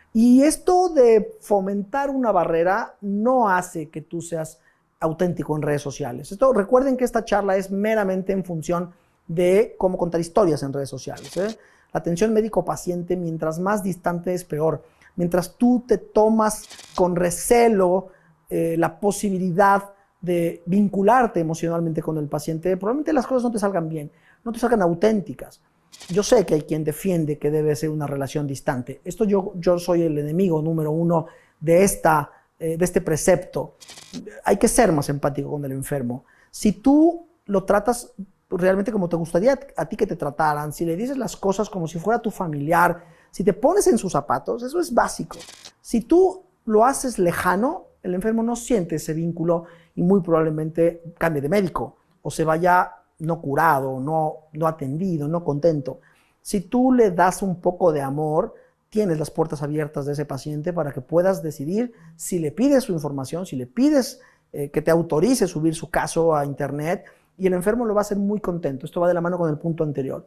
Y esto de fomentar una barrera no hace que tú seas auténtico en redes sociales. Recuerden que esta charla es meramente en función de cómo contar historias en redes sociales. La atención médico-paciente, mientras más distante es peor. Mientras tú te tomas con recelo la posibilidad de vincularte emocionalmente con el paciente, probablemente las cosas no te salgan bien, no te salgan auténticas. Yo sé que hay quien defiende que debe ser una relación distante. Yo soy el enemigo número 1 de este precepto. Hay que ser más empático con el enfermo. Si tú lo tratas realmente como te gustaría a ti que te trataran, si le dices las cosas como si fuera tu familiar, si te pones en sus zapatos, eso es básico. Si tú lo haces lejano, el enfermo no siente ese vínculo y muy probablemente cambie de médico o se vaya no curado, no atendido, no contento. Si tú le das un poco de amor, tienes las puertas abiertas de ese paciente para que puedas decidir si le pides su información, si le pides que te autorice subir su caso a internet, y el enfermo lo va a hacer muy contento. Esto va de la mano con el punto anterior.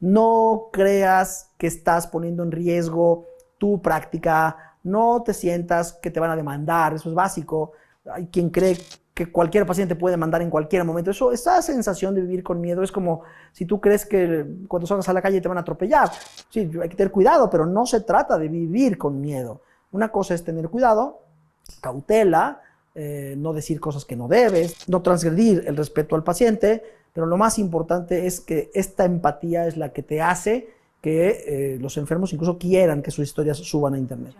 No creas que estás poniendo en riesgo tu práctica, no te sientas que te van a demandar, eso es básico. Hay quien cree que cualquier paciente puede demandar en cualquier momento. Esa sensación de vivir con miedo es como si tú crees que cuando salgas a la calle te van a atropellar. Sí, hay que tener cuidado, pero no se trata de vivir con miedo. Una cosa es tener cuidado, cautela, no decir cosas que no debes, no transgredir el respeto al paciente, pero lo más importante es que esta empatía es la que te hace que los enfermos incluso quieran que sus historias suban a internet.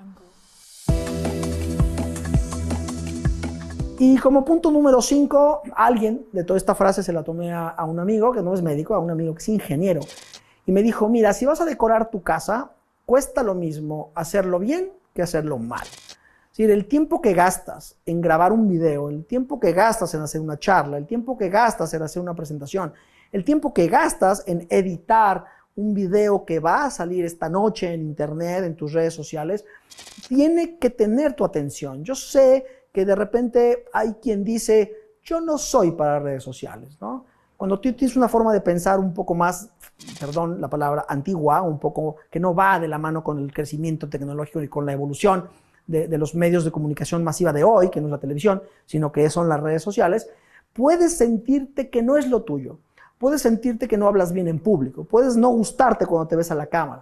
Y como punto número 5, alguien de toda esta frase se la tomé a un amigo que no es médico, a un amigo que es ingeniero, y me dijo, mira, si vas a decorar tu casa, cuesta lo mismo hacerlo bien que hacerlo mal. Es decir, el tiempo que gastas en grabar un video, el tiempo que gastas en hacer una charla, el tiempo que gastas en hacer una presentación, el tiempo que gastas en editar un video que va a salir esta noche en internet, en tus redes sociales, tiene que tener tu atención. Yo sé que de repente hay quien dice, yo no soy para redes sociales, ¿no? Cuando tú tienes una forma de pensar un poco más, perdón la palabra, antigua, un poco que no va de la mano con el crecimiento tecnológico y con la evolución de los medios de comunicación masiva de hoy, que no es la televisión, sino que son las redes sociales, puedes sentirte que no es lo tuyo, puedes sentirte que no hablas bien en público, puedes no gustarte cuando te ves a la cámara,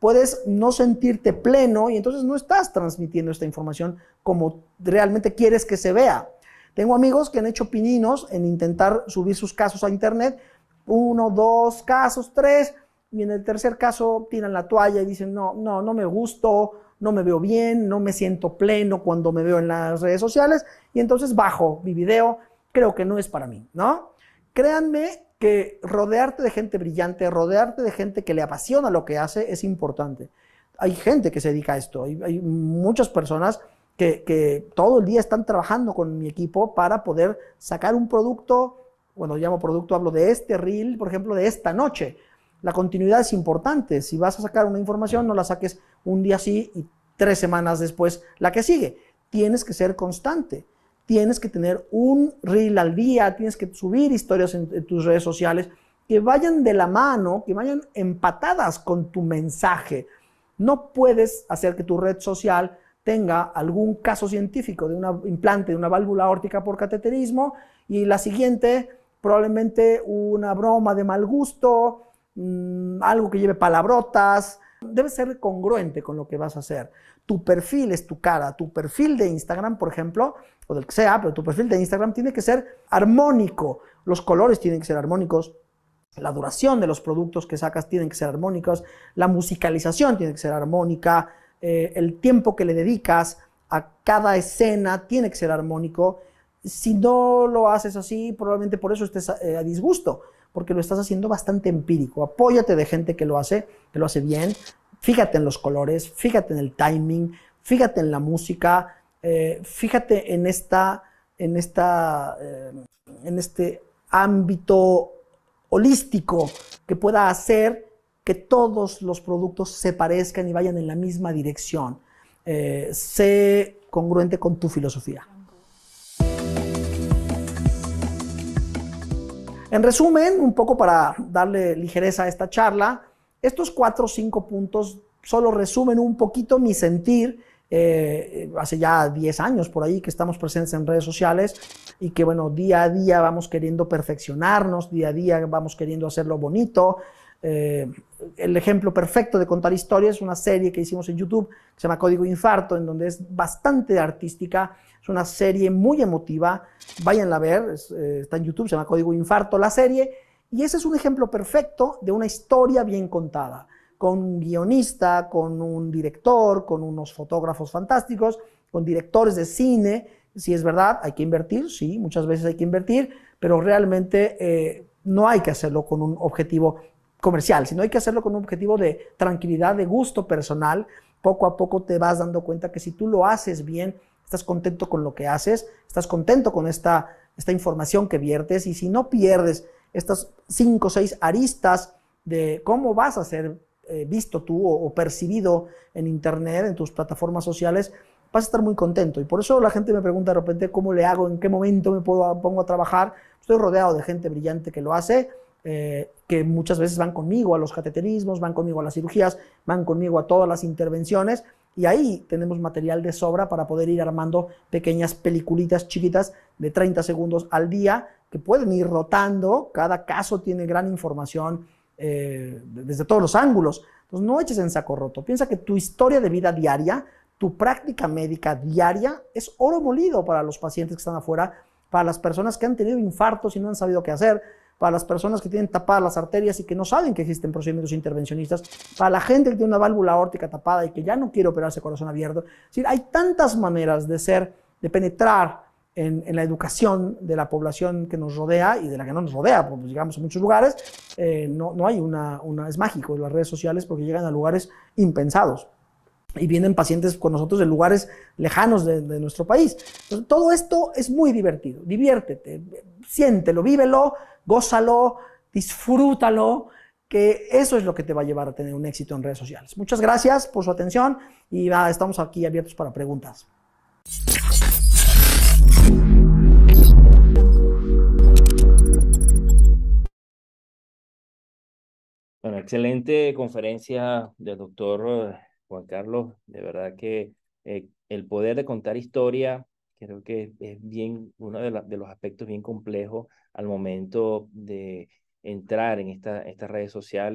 puedes no sentirte pleno y entonces no estás transmitiendo esta información como realmente quieres que se vea. Tengo amigos que han hecho pininos en intentar subir sus casos a internet, 1, 2 casos, 3, y en el tercer caso tiran la toalla y dicen, no me gustó, no me veo bien, no me siento pleno cuando me veo en las redes sociales, y entonces bajo mi video, creo que no es para mí, ¿no? Créanme que rodearte de gente brillante, rodearte de gente que le apasiona lo que hace es importante. Hay gente que se dedica a esto, hay muchas personas que todo el día están trabajando con mi equipo para poder sacar un producto. Cuando llamo producto hablo de este reel, por ejemplo, de esta noche. La continuidad es importante. Si vas a sacar una información, no la saques un día sí y 3 semanas después la que sigue. Tienes que ser constante. Tienes que tener un reel al día, tienes que subir historias en tus redes sociales que vayan de la mano, que vayan empatadas con tu mensaje. No puedes hacer que tu red social tenga algún caso científico de un implante de una válvula aórtica por cateterismo y la siguiente probablemente una broma de mal gusto, algo que lleve palabrotas. Debes ser congruente con lo que vas a hacer. Tu perfil es tu cara. Tu perfil de Instagram, por ejemplo, o del que sea, pero tu perfil de Instagram tiene que ser armónico. Los colores tienen que ser armónicos. La duración de los productos que sacas tienen que ser armónicos. La musicalización tiene que ser armónica. El tiempo que le dedicas a cada escena tiene que ser armónico. Si no lo haces así, probablemente por eso estés a disgusto, porque lo estás haciendo bastante empírico. Apóyate de gente que lo hace bien. Fíjate en los colores, fíjate en el timing, fíjate en la música, fíjate en este ámbito holístico que pueda hacer que todos los productos se parezcan y vayan en la misma dirección. Sé congruente con tu filosofía. En resumen, un poco para darle ligereza a esta charla, estos 4 o 5 puntos solo resumen un poquito mi sentir. Hace ya 10 años por ahí que estamos presentes en redes sociales y que, bueno, día a día vamos queriendo perfeccionarnos, día a día vamos queriendo hacerlo bonito. El ejemplo perfecto de contar historias es una serie que hicimos en YouTube que se llama Código Infarto, en donde es bastante artística, es una serie muy emotiva, váyanla a ver, está en YouTube, se llama Código Infarto la serie, y ese es un ejemplo perfecto de una historia bien contada, con un guionista, con un director, con unos fotógrafos fantásticos, con directores de cine. Si es verdad, hay que invertir, sí, muchas veces hay que invertir, pero realmente no hay que hacerlo con un objetivo comercial, sino hay que hacerlo con un objetivo de tranquilidad, de gusto personal. Poco a poco te vas dando cuenta que si tú lo haces bien, estás contento con lo que haces, estás contento con esta información que viertes, y si no pierdes estas 5 o 6 aristas de cómo vas a ser visto tú o percibido en internet, en tus plataformas sociales, vas a estar muy contento. Y por eso la gente me pregunta de repente cómo le hago, en qué momento me pongo a trabajar. Estoy rodeado de gente brillante que lo hace, que muchas veces van conmigo a los cateterismos, van conmigo a las cirugías, van conmigo a todas las intervenciones, y ahí tenemos material de sobra para poder ir armando pequeñas peliculitas chiquitas de 30 segundos al día que pueden ir rotando. Cada caso tiene gran información desde todos los ángulos. Entonces no eches en saco roto. Piensa que tu historia de vida diaria, tu práctica médica diaria es oro molido para los pacientes que están afuera, para las personas que han tenido infartos y no han sabido qué hacer, para las personas que tienen tapadas las arterias y que no saben que existen procedimientos intervencionistas, para la gente que tiene una válvula aórtica tapada y que ya no quiere operarse corazón abierto. Es decir, hay tantas maneras de penetrar en la educación de la población que nos rodea y de la que no nos rodea, pues llegamos a muchos lugares, no hay es mágico las redes sociales porque llegan a lugares impensados. Y vienen pacientes con nosotros de lugares lejanos de nuestro país. Entonces, todo esto es muy divertido. Diviértete, siéntelo, vívelo, gózalo, disfrútalo, que eso es lo que te va a llevar a tener un éxito en redes sociales. Muchas gracias por su atención y estamos aquí abiertos para preguntas. Bueno, excelente conferencia del doctor Juan Carlos. De verdad que el poder de contar historia creo que es bien uno de los aspectos bien complejos al momento de entrar en estas redes sociales.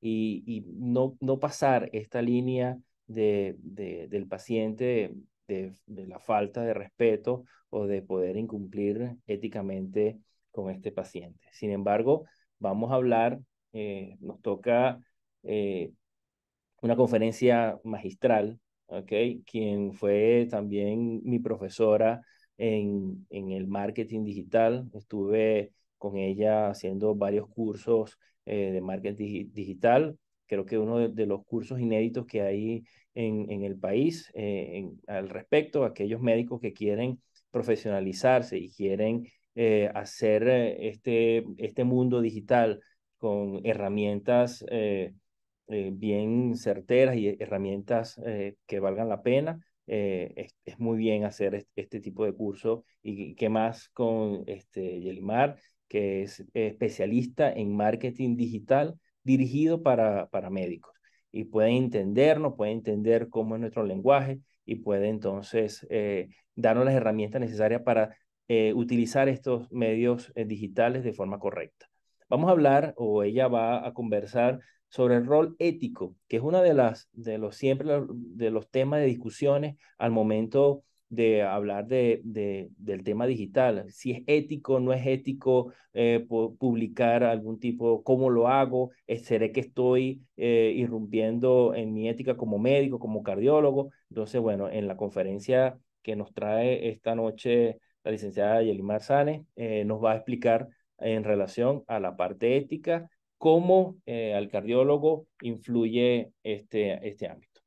y no pasar esta línea del paciente de la falta de respeto o de poder incumplir éticamente con este paciente. Sin embargo, vamos a hablar, nos toca una conferencia magistral, ¿ok? Quien fue también mi profesora en el marketing digital. Estuve con ella haciendo varios cursos de marketing digital. Creo que uno de los cursos inéditos que hay en el país al respecto, aquellos médicos que quieren profesionalizarse y quieren hacer este mundo digital con herramientas bien certeras y herramientas que valgan la pena. Es muy bien hacer este tipo de curso y qué más con Yelimar, que es especialista en marketing digital dirigido para médicos y puede entendernos, puede entender cómo es nuestro lenguaje y puede entonces darnos las herramientas necesarias para utilizar estos medios digitales de forma correcta. Vamos a hablar, o ella va a conversar sobre el rol ético, que es uno de los temas de discusiones al momento de hablar del tema digital. Si es ético, no es ético publicar algún tipo, cómo lo hago, seré que estoy irrumpiendo en mi ética como médico, como cardiólogo. Entonces, bueno, en la conferencia que nos trae esta noche la licenciada Yelimar Sanes, nos va a explicar en relación a la parte ética cómo al cardiólogo influye este ámbito.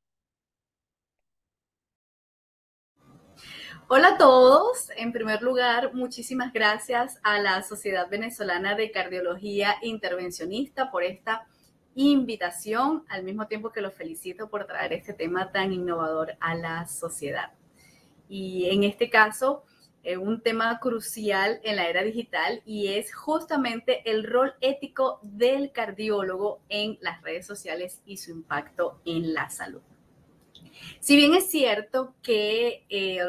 Hola a todos. En primer lugar, muchísimas gracias a la Sociedad Venezolana de Cardiología Intervencionista por esta invitación, al mismo tiempo que los felicito por traer este tema tan innovador a la sociedad. Y en este caso, un tema crucial en la era digital y es justamente el rol ético del cardiólogo en las redes sociales y su impacto en la salud. Si bien es cierto que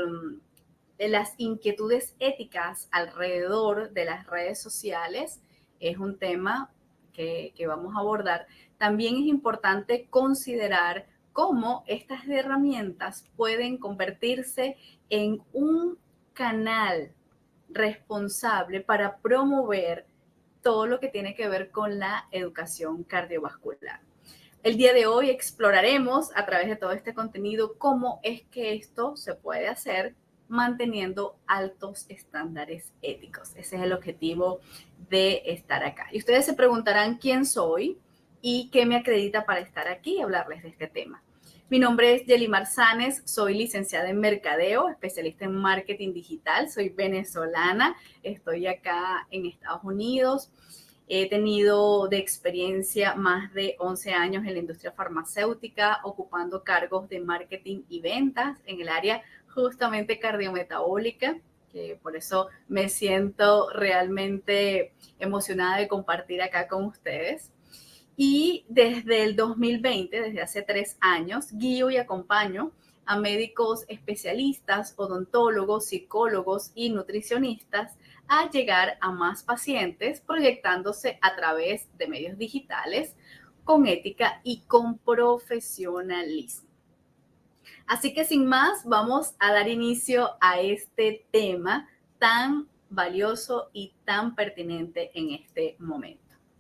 las inquietudes éticas alrededor de las redes sociales es un tema que vamos a abordar, también es importante considerar cómo estas herramientas pueden convertirse en un canal responsable para promover todo lo que tiene que ver con la educación cardiovascular. El día de hoy exploraremos a través de todo este contenido cómo es que esto se puede hacer manteniendo altos estándares éticos. Ese es el objetivo de estar acá. Y ustedes se preguntarán quién soy y qué me acredita para estar aquí y hablarles de este tema. Mi nombre es Yelimar Sanes, soy licenciada en Mercadeo, especialista en marketing digital, soy venezolana, estoy acá en Estados Unidos. He tenido de experiencia más de 11 años en la industria farmacéutica, ocupando cargos de marketing y ventas en el área justamente cardiometabólica, que por eso me siento realmente emocionada de compartir acá con ustedes. Y desde el 2020, desde hace 3 años, guío y acompaño a médicos especialistas, odontólogos, psicólogos y nutricionistas a llegar a más pacientes, proyectándose a través de medios digitales con ética y con profesionalismo. Así que sin más, vamos a dar inicio a este tema tan valioso y tan pertinente en este momento.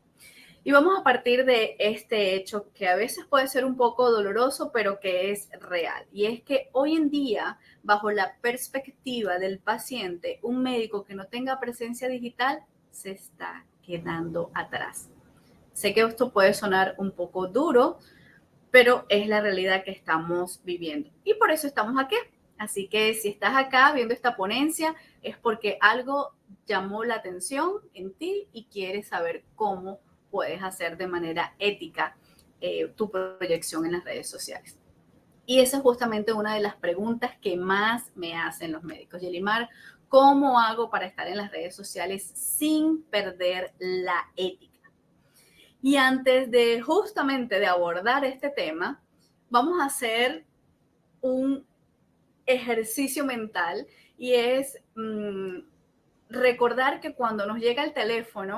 Y vamos a partir de este hecho que a veces puede ser un poco doloroso, pero que es real. Y es que hoy en día, bajo la perspectiva del paciente, un médico que no tenga presencia digital se está quedando atrás. Sé que esto puede sonar un poco duro, pero es la realidad que estamos viviendo. Y por eso estamos aquí. Así que si estás acá viendo esta ponencia, es porque algo llamó la atención en ti y quieres saber cómo puedes hacer de manera ética tu proyección en las redes sociales. Y esa es justamente una de las preguntas que más me hacen los médicos. Yelimar, ¿cómo hago para estar en las redes sociales sin perder la ética? Y antes de justamente de abordar este tema, vamos a hacer un ejercicio mental y es recordar que cuando nos llega el teléfono,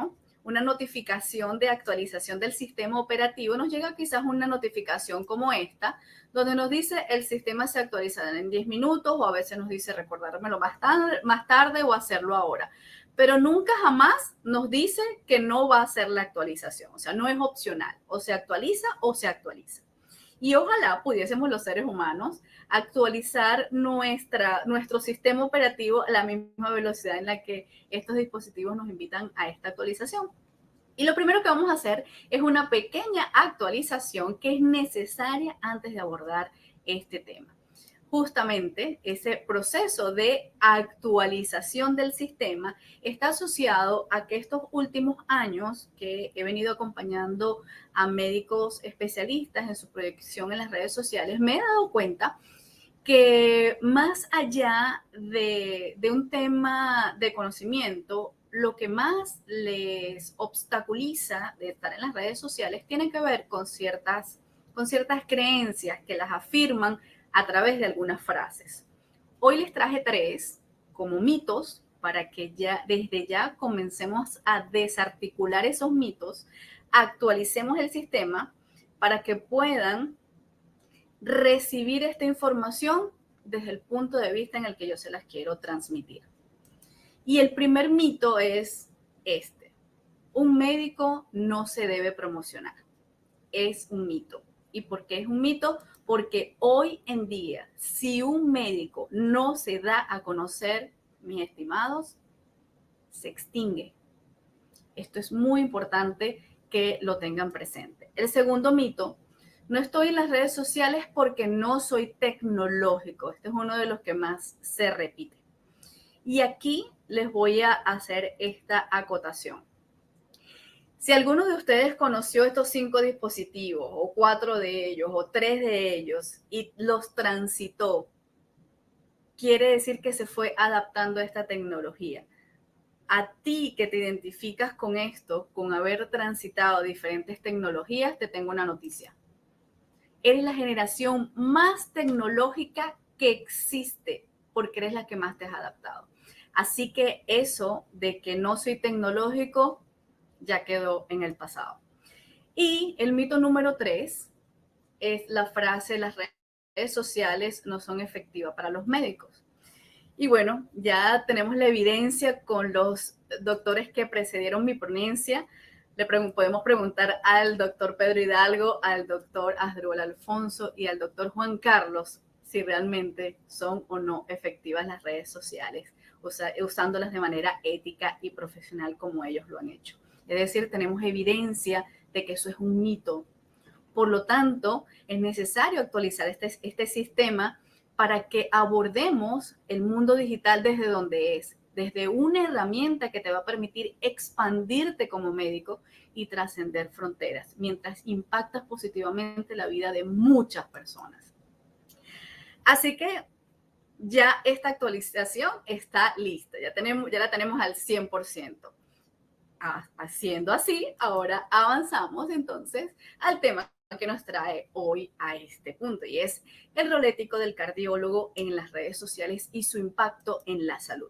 una notificación de actualización del sistema operativo, nos llega quizás una notificación como esta, donde nos dice el sistema se actualizará en 10 minutos, o a veces nos dice recordármelo más tarde o hacerlo ahora. Pero nunca jamás nos dice que no va a hacer la actualización. O sea, no es opcional. O se actualiza o se actualiza. Y ojalá pudiésemos los seres humanos actualizar nuestro sistema operativo a la misma velocidad en la que estos dispositivos nos invitan a esta actualización. Y lo primero que vamos a hacer es una pequeña actualización que es necesaria antes de abordar este tema. Justamente ese proceso de actualización del sistema está asociado a que estos últimos años que he venido acompañando a médicos especialistas en su proyección en las redes sociales, me he dado cuenta que más allá de un tema de conocimiento, lo que más les obstaculiza de estar en las redes sociales tiene que ver con ciertas creencias que las afirman a través de algunas frases. Hoy les traje 3 como mitos para que desde ya comencemos a desarticular esos mitos, actualicemos el sistema para que puedan recibir esta información desde el punto de vista en el que yo se las quiero transmitir. Y el primer mito es este: un médico no se debe promocionar. Es un mito. ¿Y por qué es un mito? Porque hoy en día, si un médico no se da a conocer, mis estimados, se extingue. Esto es muy importante que lo tengan presente. El segundo mito: no estoy en las redes sociales porque no soy tecnológico. Este es uno de los que más se repite. Y aquí les voy a hacer esta acotación. Si alguno de ustedes conoció estos 5 dispositivos, o 4 de ellos, o 3 de ellos, y los transitó, quiere decir que se fue adaptando a esta tecnología. A ti que te identificas con esto, con haber transitado diferentes tecnologías, te tengo una noticia. Eres la generación más tecnológica que existe, porque eres la que más te has adaptado. Así que eso de que no soy tecnológico ya quedó en el pasado. Y el mito número 3 es la frase: las redes sociales no son efectivas para los médicos. Y bueno, ya tenemos la evidencia con los doctores que precedieron mi ponencia. Podemos preguntar al doctor Pedro Hidalgo, al doctor Asdrúbal Alfonso y al doctor Juan Carlos si realmente son o no efectivas las redes sociales, usándolas de manera ética y profesional como ellos lo han hecho. Es decir, tenemos evidencia de que eso es un mito. Por lo tanto, es necesario actualizar este sistema para que abordemos el mundo digital desde donde es, desde una herramienta que te va a permitir expandirte como médico y trascender fronteras, mientras impactas positivamente la vida de muchas personas. Así que ya esta actualización está lista, ya la tenemos al 100%. Haciendo así, ahora avanzamos entonces al tema que nos trae hoy a este punto, y es el rol ético del cardiólogo en las redes sociales y su impacto en la salud.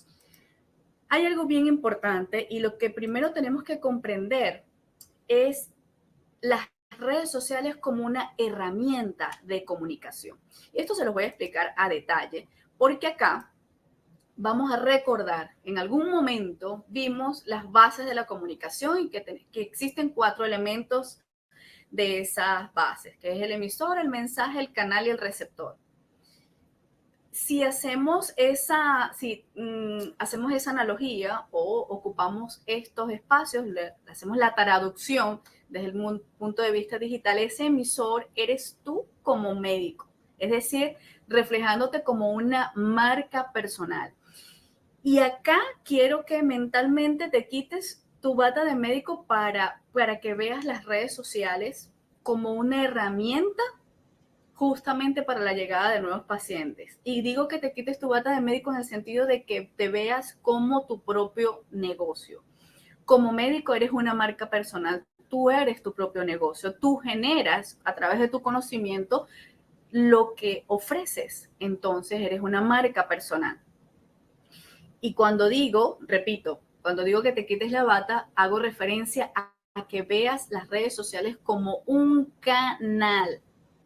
Hay algo bien importante, y lo que primero tenemos que comprender es las redes sociales como una herramienta de comunicación. Esto se los voy a explicar a detalle, porque acá vamos a recordar, en algún momento vimos las bases de la comunicación y que existen 4 elementos de esas bases, que es el emisor, el mensaje, el canal y el receptor. Si hacemos esa analogía o ocupamos estos espacios, hacemos la traducción desde el punto de vista digital, ese emisor eres tú como médico, es decir, reflejándote como una marca personal. Y acá quiero que mentalmente te quites tu bata de médico para que veas las redes sociales como una herramienta justamente para la llegada de nuevos pacientes. Y digo que te quites tu bata de médico en el sentido de que te veas como tu propio negocio. Como médico eres una marca personal, tú eres tu propio negocio, tú generas a través de tu conocimiento lo que ofreces, entonces eres una marca personal. Y cuando digo, repito, Cuando digo que te quites la bata, hago referencia a que veas las redes sociales como un canal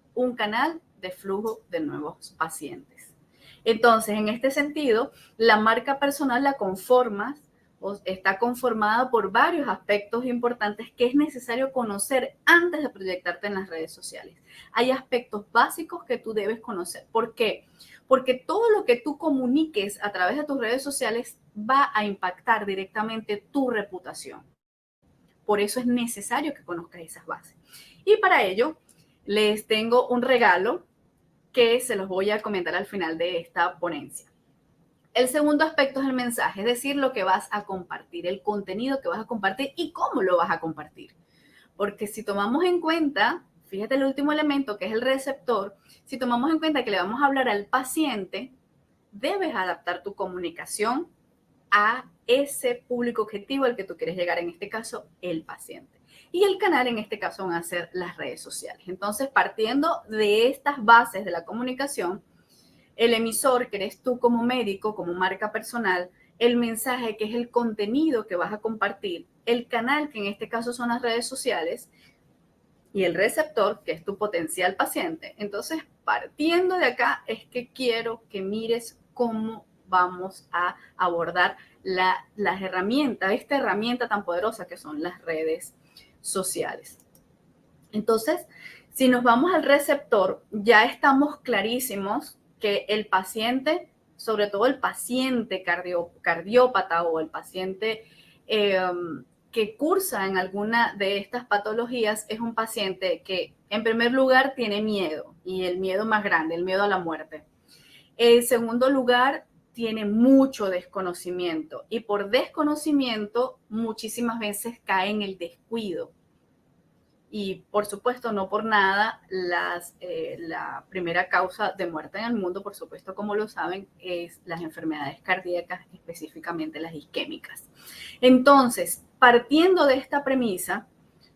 de flujo de nuevos pacientes. Entonces, en este sentido, la marca personal la conformas o está conformada por varios aspectos importantes que es necesario conocer antes de proyectarte en las redes sociales. Hay aspectos básicos que tú debes conocer. ¿Por qué? Porque todo lo que tú comuniques a través de tus redes sociales va a impactar directamente tu reputación. Por eso es necesario que conozcas esas bases. Y para ello, les tengo un regalo que se los voy a comentar al final de esta ponencia. El segundo aspecto es el mensaje, es decir, lo que vas a compartir, el contenido que vas a compartir y cómo lo vas a compartir. Porque si tomamos en cuenta, fíjate el último elemento que es el receptor, si tomamos en cuenta que le vamos a hablar al paciente, debes adaptar tu comunicación a ese público objetivo al que tú quieres llegar, en este caso, el paciente. Y el canal, en este caso, van a ser las redes sociales. Entonces, partiendo de estas bases de la comunicación, el emisor, que eres tú como médico, como marca personal, el mensaje, que es el contenido que vas a compartir, el canal, que en este caso son las redes sociales, y el receptor, que es tu potencial paciente. Entonces, partiendo de acá, es que quiero que mires cómo vamos a abordar las herramientas, esta herramienta tan poderosa que son las redes sociales. Entonces, si nos vamos al receptor, ya estamos clarísimos que el paciente, sobre todo el paciente cardiópata o el paciente que cursa en alguna de estas patologías, es un paciente que, en primer lugar, tiene miedo, y el miedo más grande, el miedo a la muerte. En segundo lugar, tiene mucho desconocimiento, y por desconocimiento muchísimas veces cae en el descuido. Y por supuesto, no por nada, la primera causa de muerte en el mundo, por supuesto, como lo saben, es las enfermedades cardíacas, específicamente las isquémicas. Entonces, partiendo de esta premisa,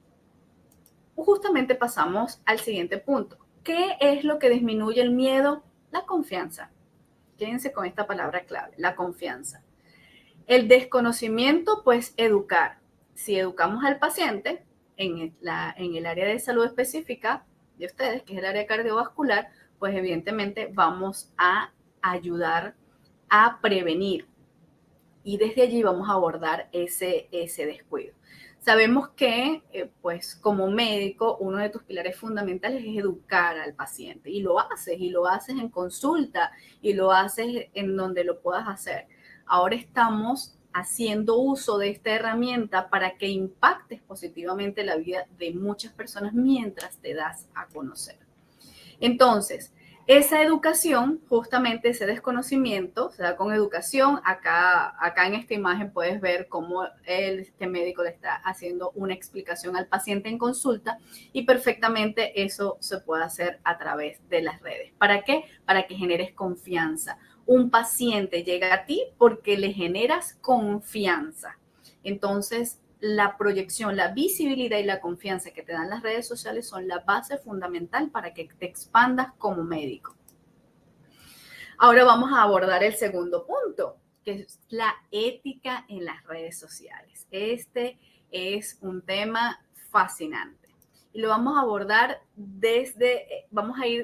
justamente pasamos al siguiente punto. ¿Qué es lo que disminuye el miedo? La confianza. Quédense con esta palabra clave, la confianza. El desconocimiento, pues educar. Si educamos al paciente en el área de salud específica de ustedes, que es el área cardiovascular, pues evidentemente vamos a ayudar a prevenir. Y desde allí vamos a abordar ese descuido. Sabemos que, pues, como médico, uno de tus pilares fundamentales es educar al paciente. Y lo haces en consulta, y lo haces en donde lo puedas hacer. Ahora estamos haciendo uso de esta herramienta para que impactes positivamente la vida de muchas personas mientras te das a conocer. Entonces, esa educación, justamente ese desconocimiento, se da con educación. Acá en esta imagen puedes ver cómo este médico le está haciendo una explicación al paciente en consulta, y perfectamente eso se puede hacer a través de las redes. ¿Para qué? Para que generes confianza. Un paciente llega a ti porque le generas confianza. Entonces, la proyección, la visibilidad y la confianza que te dan las redes sociales son la base fundamental para que te expandas como médico. Ahora vamos a abordar el segundo punto, que es la ética en las redes sociales. Este es un tema fascinante y lo vamos a abordar vamos a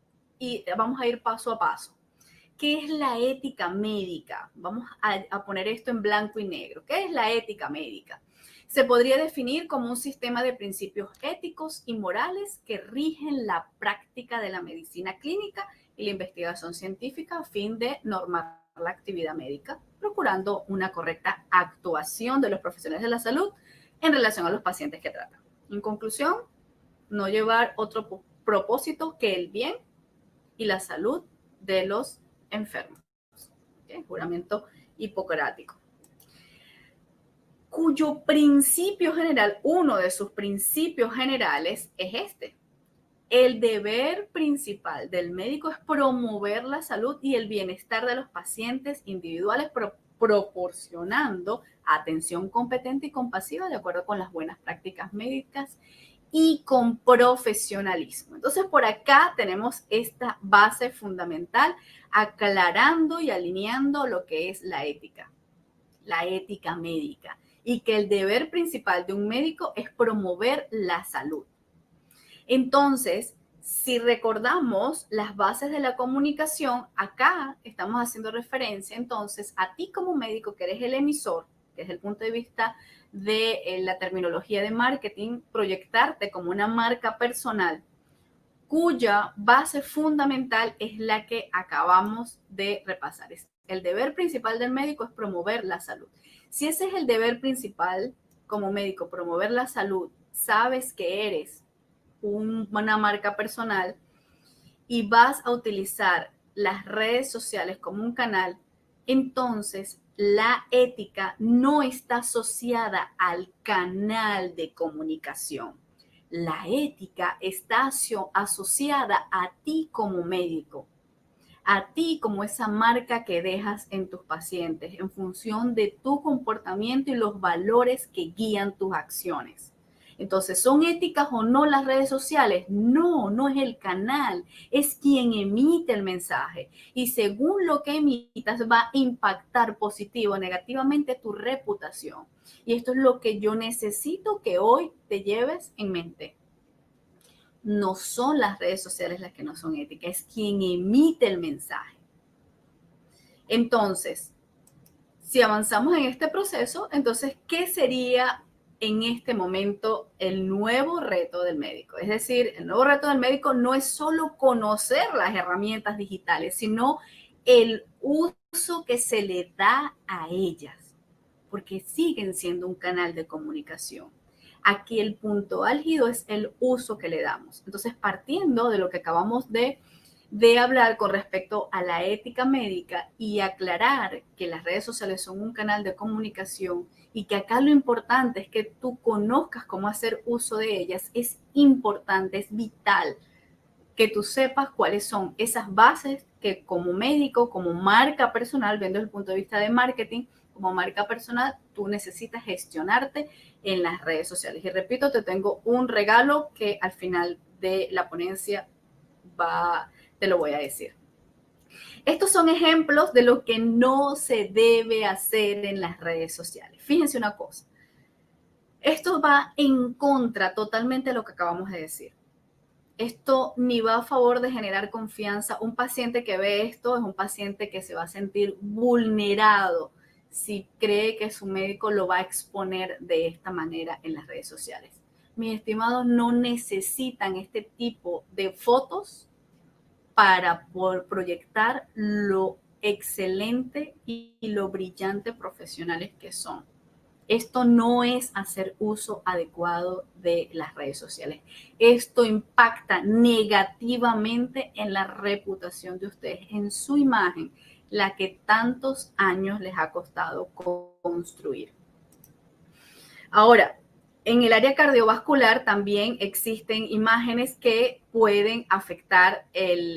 ir paso a paso. ¿Qué es la ética médica? Vamos a poner esto en blanco y negro. ¿Qué es la ética médica? Se podría definir como un sistema de principios éticos y morales que rigen la práctica de la medicina clínica y la investigación científica a fin de normar la actividad médica, procurando una correcta actuación de los profesionales de la salud en relación a los pacientes que tratan. En conclusión, no llevar otro propósito que el bien y la salud de los enfermos. ¿Okay? Juramento hipocrático, cuyo principio general, uno de sus principios generales es este. El deber principal del médico es promover la salud y el bienestar de los pacientes individuales, proporcionando atención competente y compasiva de acuerdo con las buenas prácticas médicas y con profesionalismo. Entonces, por acá tenemos esta base fundamental, aclarando y alineando lo que es la ética. la ética médica, y que el deber principal de un médico es promover la salud. Entonces, si recordamos las bases de la comunicación, acá estamos haciendo referencia entonces a ti como médico, que eres el emisor, que desde el punto de vista de la terminología de marketing, proyectarte como una marca personal, cuya base fundamental es la que acabamos de repasar. El deber principal del médico es promover la salud. Si ese es el deber principal como médico, promover la salud, sabes que eres una marca personal y vas a utilizar las redes sociales como un canal, entonces la ética no está asociada al canal de comunicación. La ética está asociada a ti como médico, a ti como esa marca que dejas en tus pacientes en función de tu comportamiento y los valores que guían tus acciones. Entonces, ¿son éticas o no las redes sociales? No, no es el canal, es quien emite el mensaje. Y según lo que emitas, va a impactar positivo o negativamente tu reputación. Y esto es lo que yo necesito que hoy te lleves en mente. No son las redes sociales las que no son éticas, es quien emite el mensaje. Entonces, si avanzamos en este proceso, entonces, ¿qué sería en este momento el nuevo reto del médico? Es decir, el nuevo reto del médico no es solo conocer las herramientas digitales, sino el uso que se le da a ellas, porque siguen siendo un canal de comunicación. Aquí el punto álgido es el uso que le damos. Entonces, partiendo de lo que acabamos de hablar con respecto a la ética médica y aclarar que las redes sociales son un canal de comunicación y que acá lo importante es que tú conozcas cómo hacer uso de ellas, es importante, es vital que tú sepas cuáles son esas bases que como médico, como marca personal, viendo desde el punto de vista de marketing, como marca personal, tú necesitas gestionarte en las redes sociales. Y repito, te tengo un regalo que al final de la ponencia te lo voy a decir. Estos son ejemplos de lo que no se debe hacer en las redes sociales. Fíjense una cosa. Esto va en contra totalmente de lo que acabamos de decir. Esto ni va a favor de generar confianza. Un paciente que ve esto es un paciente que se va a sentir vulnerado si cree que su médico lo va a exponer de esta manera en las redes sociales. Mis estimados, no necesitan este tipo de fotos para poder proyectar lo excelente y lo brillante profesionales que son. Esto no es hacer uso adecuado de las redes sociales. Esto impacta negativamente en la reputación de ustedes, en su imagen, la que tantos años les ha costado construir. Ahora, en el área cardiovascular también existen imágenes que pueden afectar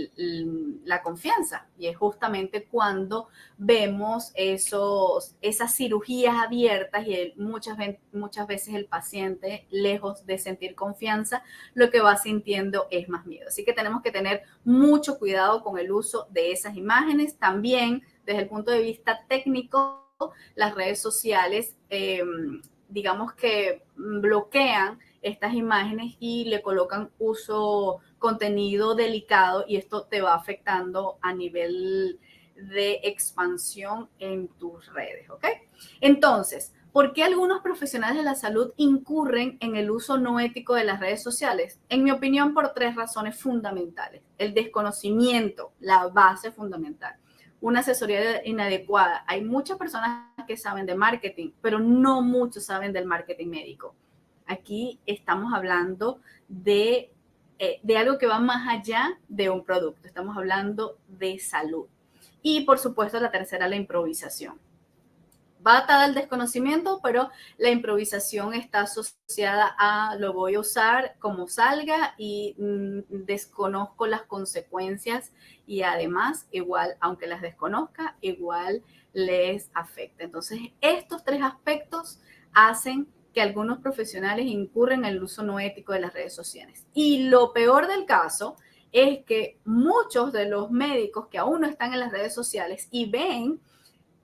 la confianza, y es justamente cuando vemos esas cirugías abiertas y muchas veces el paciente, lejos de sentir confianza, lo que va sintiendo es más miedo. Así que tenemos que tener mucho cuidado con el uso de esas imágenes. También, desde el punto de vista técnico, las redes sociales digamos que bloquean estas imágenes y le colocan contenido delicado, y esto te va afectando a nivel de expansión en tus redes, ¿ok? Entonces, ¿por qué algunos profesionales de la salud incurren en el uso no ético de las redes sociales? En mi opinión, por 3 razones fundamentales. El desconocimiento, la base fundamental. Una asesoría inadecuada. Hay muchas personas que saben de marketing, pero no muchos saben del marketing médico. Aquí estamos hablando de algo que va más allá de un producto. Estamos hablando de salud. Y, por supuesto, la tercera, la improvisación. Va atada al desconocimiento, pero la improvisación está asociada a lo voy a usar como salga y desconozco las consecuencias, y además, igual, aunque las desconozca, igual les afecta. Entonces, estos 3 aspectos hacen que algunos profesionales incurren en el uso no ético de las redes sociales. Y lo peor del caso es que muchos de los médicos que aún no están en las redes sociales y ven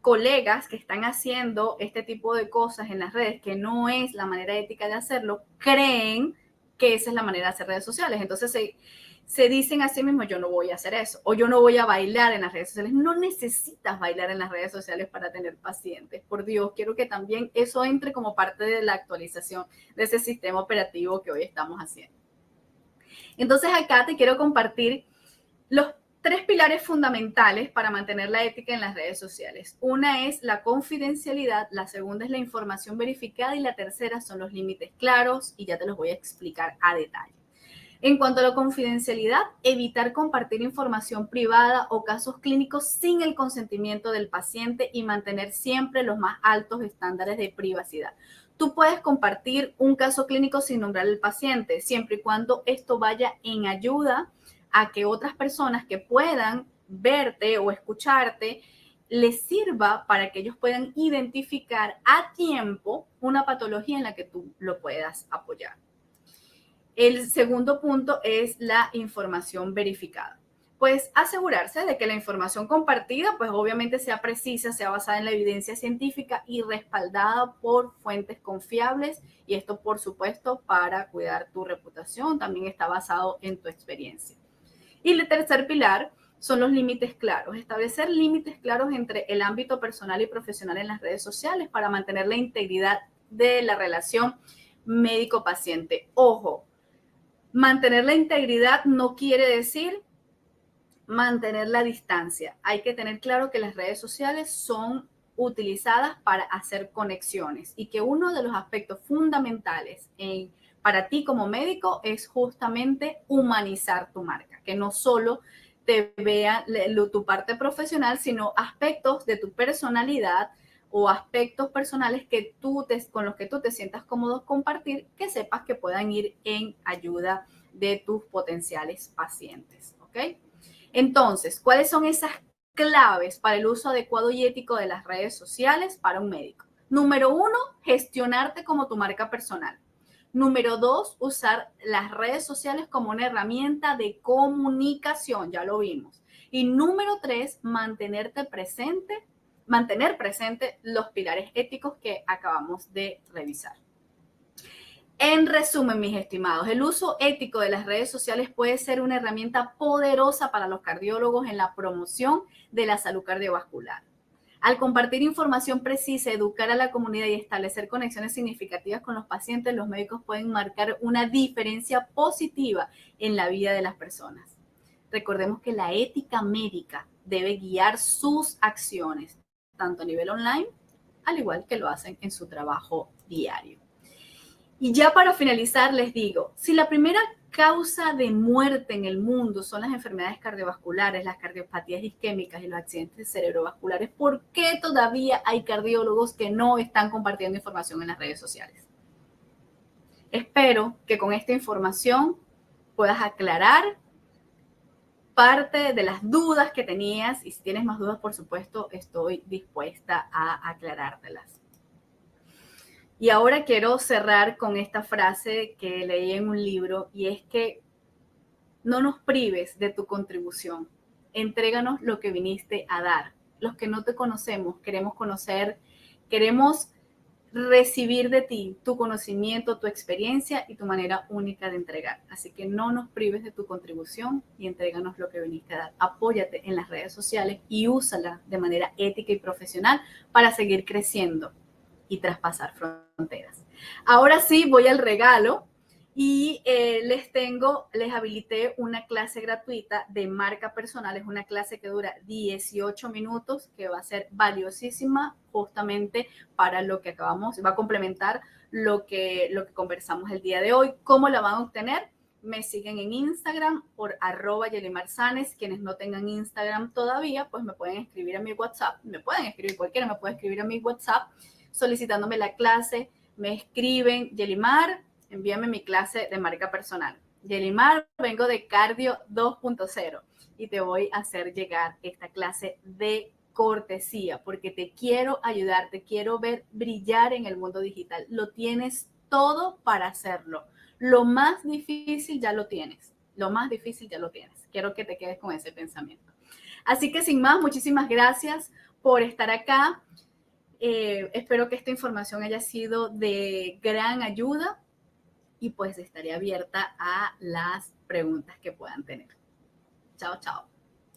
colegas que están haciendo este tipo de cosas en las redes, que no es la manera ética de hacerlo, creen que esa es la manera de hacer redes sociales. Entonces se dicen a sí mismos, yo no voy a hacer eso, o yo no voy a bailar en las redes sociales. No necesitas bailar en las redes sociales para tener pacientes. Por Dios, quiero que también eso entre como parte de la actualización de ese sistema operativo que hoy estamos haciendo. Entonces acá te quiero compartir los 3 pilares fundamentales para mantener la ética en las redes sociales. Una es la confidencialidad, la segunda es la información verificada y la tercera son los límites claros, y ya te los voy a explicar a detalle. En cuanto a la confidencialidad, evitar compartir información privada o casos clínicos sin el consentimiento del paciente y mantener siempre los más altos estándares de privacidad. Tú puedes compartir un caso clínico sin nombrar al paciente, siempre y cuando esto vaya en ayuda a que otras personas que puedan verte o escucharte les sirva para que ellos puedan identificar a tiempo una patología en la que tú lo puedas apoyar. El segundo punto es la información verificada. Pues asegurarse de que la información compartida, pues obviamente sea precisa, sea basada en la evidencia científica y respaldada por fuentes confiables. Y esto, por supuesto, para cuidar tu reputación, también está basado en tu experiencia. Y el tercer pilar son los límites claros. Establecer límites claros entre el ámbito personal y profesional en las redes sociales para mantener la integridad de la relación médico-paciente. Ojo, mantener la integridad no quiere decir mantener la distancia. Hay que tener claro que las redes sociales son utilizadas para hacer conexiones y que uno de los aspectos fundamentales para ti como médico es justamente humanizar tu marca, que no solo te vea tu parte profesional, sino aspectos de tu personalidad o aspectos personales que con los que tú te sientas cómodo compartir, que sepas que puedan ir en ayuda de tus potenciales pacientes, ¿ok? Entonces, ¿cuáles son esas claves para el uso adecuado y ético de las redes sociales para un médico? Número 1, gestionarte como tu marca personal. Número 2, usar las redes sociales como una herramienta de comunicación, ya lo vimos. Y número 3, mantener presente los pilares éticos que acabamos de revisar. En resumen, mis estimados, el uso ético de las redes sociales puede ser una herramienta poderosa para los cardiólogos en la promoción de la salud cardiovascular. Al compartir información precisa, educar a la comunidad y establecer conexiones significativas con los pacientes, los médicos pueden marcar una diferencia positiva en la vida de las personas. Recordemos que la ética médica debe guiar sus acciones, tanto a nivel online, al igual que lo hacen en su trabajo diario. Y ya para finalizar les digo, si la primera causa de muerte en el mundo son las enfermedades cardiovasculares, las cardiopatías isquémicas y los accidentes cerebrovasculares, ¿por qué todavía hay cardiólogos que no están compartiendo información en las redes sociales? Espero que con esta información puedas aclarar parte de las dudas que tenías y si tienes más dudas, por supuesto, estoy dispuesta a aclarártelas. Y ahora quiero cerrar con esta frase que leí en un libro y es que no nos prives de tu contribución. Entréganos lo que viniste a dar. Los que no te conocemos, queremos conocer, queremos recibir de ti tu conocimiento, tu experiencia y tu manera única de entregar. Así que no nos prives de tu contribución y entréganos lo que viniste a dar. Apóyate en las redes sociales y úsala de manera ética y profesional para seguir creciendo y traspasar fronteras. Ahora sí, voy al regalo y les habilité una clase gratuita de marca personal. Es una clase que dura 18 minutos, que va a ser valiosísima justamente para lo que va a complementar lo que conversamos el día de hoy. ¿Cómo la van a obtener? Me siguen en Instagram por @YelimarSanes. Quienes no tengan Instagram todavía, pues me pueden escribir a mi WhatsApp. Cualquiera me puede escribir a mi WhatsApp solicitándome la clase. Me escriben, Yelimar, envíame mi clase de marca personal. Yelimar, vengo de Cardio 2.0 y te voy a hacer llegar esta clase de cortesía porque te quiero ayudar, te quiero ver brillar en el mundo digital. Lo tienes todo para hacerlo. Lo más difícil ya lo tienes. Quiero que te quedes con ese pensamiento. Así que sin más, muchísimas gracias por estar acá. Espero que esta información haya sido de gran ayuda y pues estaré abierta a las preguntas que puedan tener. Chao, chao.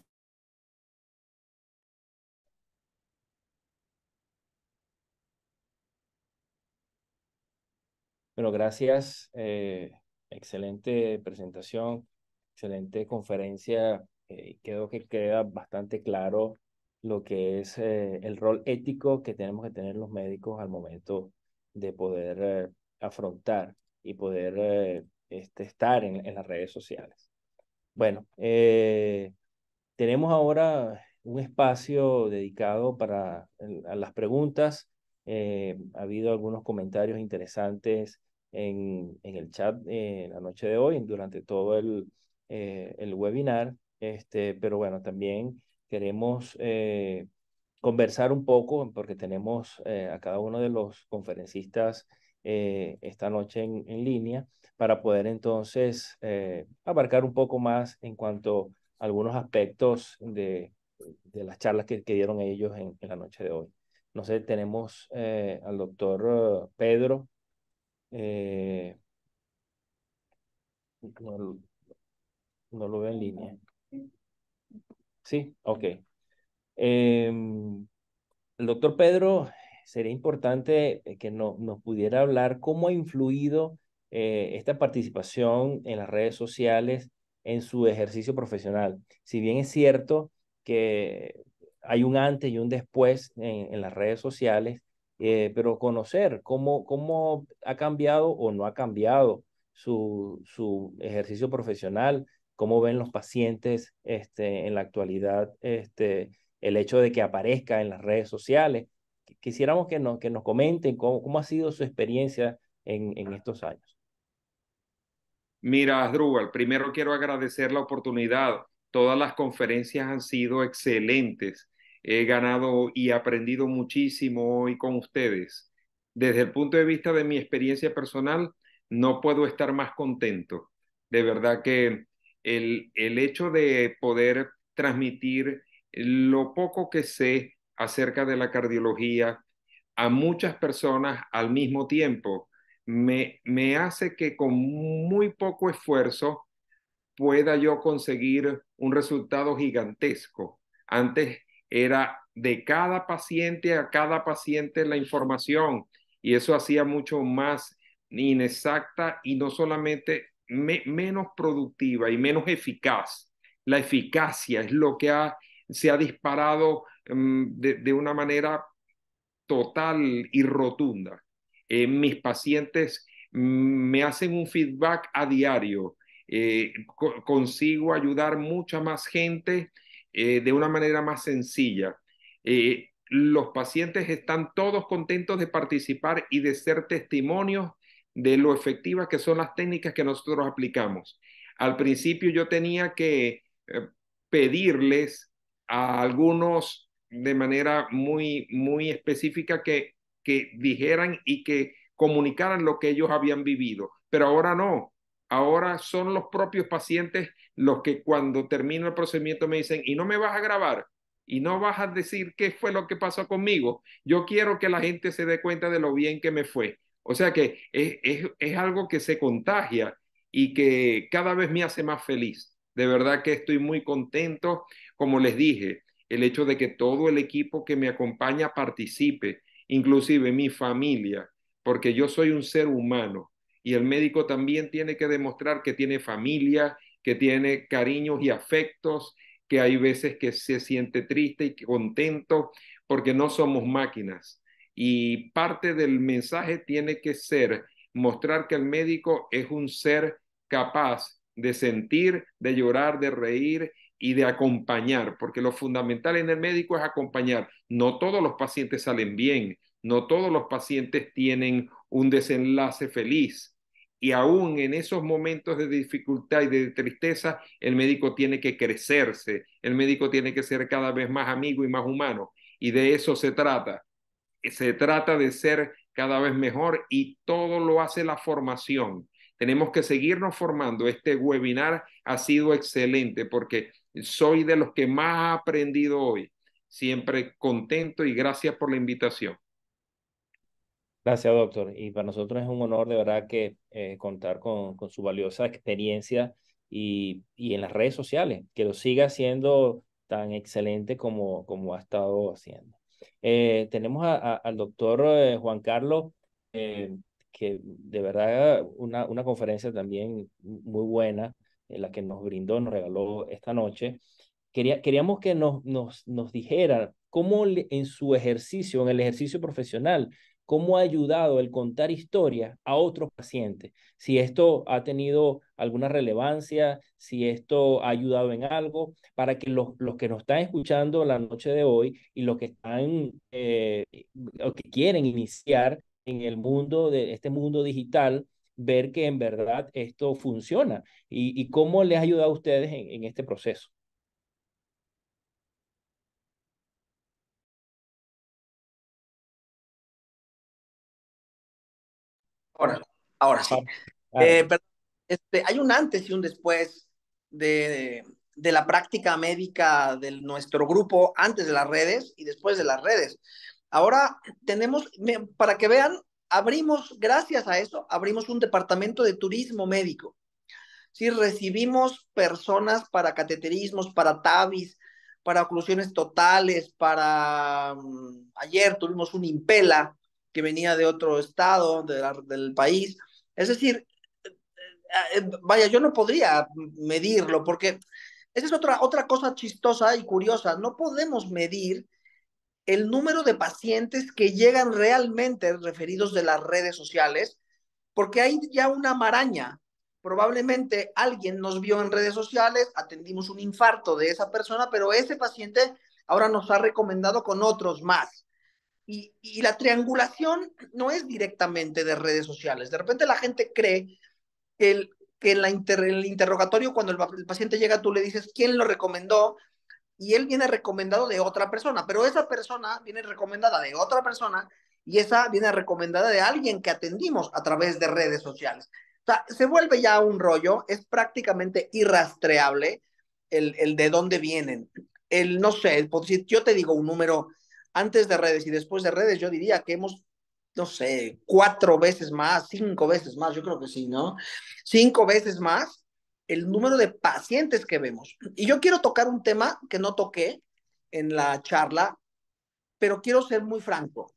Bueno, gracias. Excelente presentación, excelente conferencia. Creo que queda bastante claro lo que es el rol ético que tenemos que tener los médicos al momento de poder afrontar y poder estar en las redes sociales. Bueno, tenemos ahora un espacio dedicado para a las preguntas. Ha habido algunos comentarios interesantes en el chat la noche de hoy, durante todo el webinar. Pero bueno, también queremos conversar un poco, porque tenemos a cada uno de los conferencistas esta noche en línea, para poder entonces abarcar un poco más en cuanto a algunos aspectos de las charlas que dieron ellos en la noche de hoy. No sé, tenemos al doctor Pedro. No, no lo veo en línea. Sí, ok. El doctor Pedro, sería importante que nos pudiera hablar cómo ha influido esta participación en las redes sociales en su ejercicio profesional. Si bien es cierto que hay un antes y un después en las redes sociales, pero conocer cómo ha cambiado o no ha cambiado su ejercicio profesional, cómo ven los pacientes en la actualidad, el hecho de que aparezca en las redes sociales. Quisiéramos que nos comenten cómo ha sido su experiencia en estos años. Mira, Asdrúbal, primero quiero agradecer la oportunidad. Todas las conferencias han sido excelentes. He ganado y aprendido muchísimo hoy con ustedes. Desde el punto de vista de mi experiencia personal, no puedo estar más contento. De verdad que el hecho de poder transmitir lo poco que sé acerca de la cardiología a muchas personas al mismo tiempo me hace que con muy poco esfuerzo pueda yo conseguir un resultado gigantesco. Antes era de cada paciente a cada paciente la información, y eso hacía mucho más inexacta y no solamente menos productiva y menos eficaz. La eficacia es lo que se ha disparado de una manera total y rotunda. Mis pacientes me hacen un feedback a diario. Consigo ayudar mucha más gente de una manera más sencilla. Los pacientes están todos contentos de participar y de ser testimonios de lo efectivas que son las técnicas que nosotros aplicamos. Al principio yo tenía que pedirles a algunos de manera muy específica que dijeran y que comunicaran lo que ellos habían vivido. Pero ahora no. Ahora son los propios pacientes los que cuando termino el procedimiento me dicen, ¿y no me vas a grabar? ¿Y no vas a decir qué fue lo que pasó conmigo? Yo quiero que la gente se dé cuenta de lo bien que me fue. O sea que es algo que se contagia y que cada vez me hace más feliz. De verdad que estoy muy contento. Como les dije, el hecho de que todo el equipo que me acompaña participe, inclusive mi familia, porque yo soy un ser humano y el médico también tiene que demostrar que tiene familia, que tiene cariños y afectos, que hay veces que se siente triste y contento porque no somos máquinas. Y parte del mensaje tiene que ser mostrar que el médico es un ser capaz de sentir, de llorar, de reír y de acompañar, porque lo fundamental en el médico es acompañar. No todos los pacientes salen bien, no todos los pacientes tienen un desenlace feliz. Y aún en esos momentos de dificultad y de tristeza, el médico tiene que crecerse, el médico tiene que ser cada vez más amigo y más humano. Y de eso se trata. Se trata de ser cada vez mejor y todo lo hace la formación. Tenemos que seguirnos formando. Este webinar ha sido excelente porque soy de los que más ha aprendido hoy. siempre contento y gracias por la invitación. Gracias, doctor. Y para nosotros es un honor de verdad que contar con su valiosa experiencia y en las redes sociales, que lo siga haciendo tan excelente como ha estado haciendo. Tenemos al doctor Juan Carlos, eh, que de verdad una conferencia también muy buena, la que nos brindó, nos regaló esta noche. Queríamos que nos dijera cómo en su ejercicio, en el ejercicio profesional, cómo ha ayudado el contar historias a otros pacientes, si esto ha tenido alguna relevancia, si esto ha ayudado en algo, para que los que nos están escuchando la noche de hoy y los que están, o que quieren iniciar en el mundo de este mundo digital, ver que en verdad esto funciona y cómo les ha ayudado a ustedes en este proceso. Ahora, ahora sí. Claro. Perdón, hay un antes y un después de la práctica médica de nuestro grupo antes de las redes y después de las redes. Ahora tenemos, para que vean, gracias a eso, abrimos un departamento de turismo médico. Sí, recibimos personas para cateterismos, para TAVIs, para oclusiones totales, ayer tuvimos un Impela que venía de otro estado del país. Es decir, vaya, yo no podría medirlo porque esa es otra cosa chistosa y curiosa. No podemos medir el número de pacientes que llegan realmente referidos de las redes sociales porque hay ya una maraña. Probablemente alguien nos vio en redes sociales, atendimos un infarto de esa persona, pero ese paciente ahora nos ha recomendado con otros más. Y la triangulación no es directamente de redes sociales. De repente la gente cree que el interrogatorio, cuando el paciente llega, tú le dices quién lo recomendó y él viene recomendado de otra persona, pero esa persona viene recomendada de otra persona y esa viene recomendada de alguien que atendimos a través de redes sociales. O sea, se vuelve ya un rollo, es prácticamente irrastreable el de dónde vienen. No sé, si yo te digo un número antes de redes y después de redes, yo diría que hemos, no sé, 4 veces más, 5 veces más, yo creo que sí, ¿no? 5 veces más el número de pacientes que vemos. Y yo quiero tocar un tema que no toqué en la charla, pero quiero ser muy franco.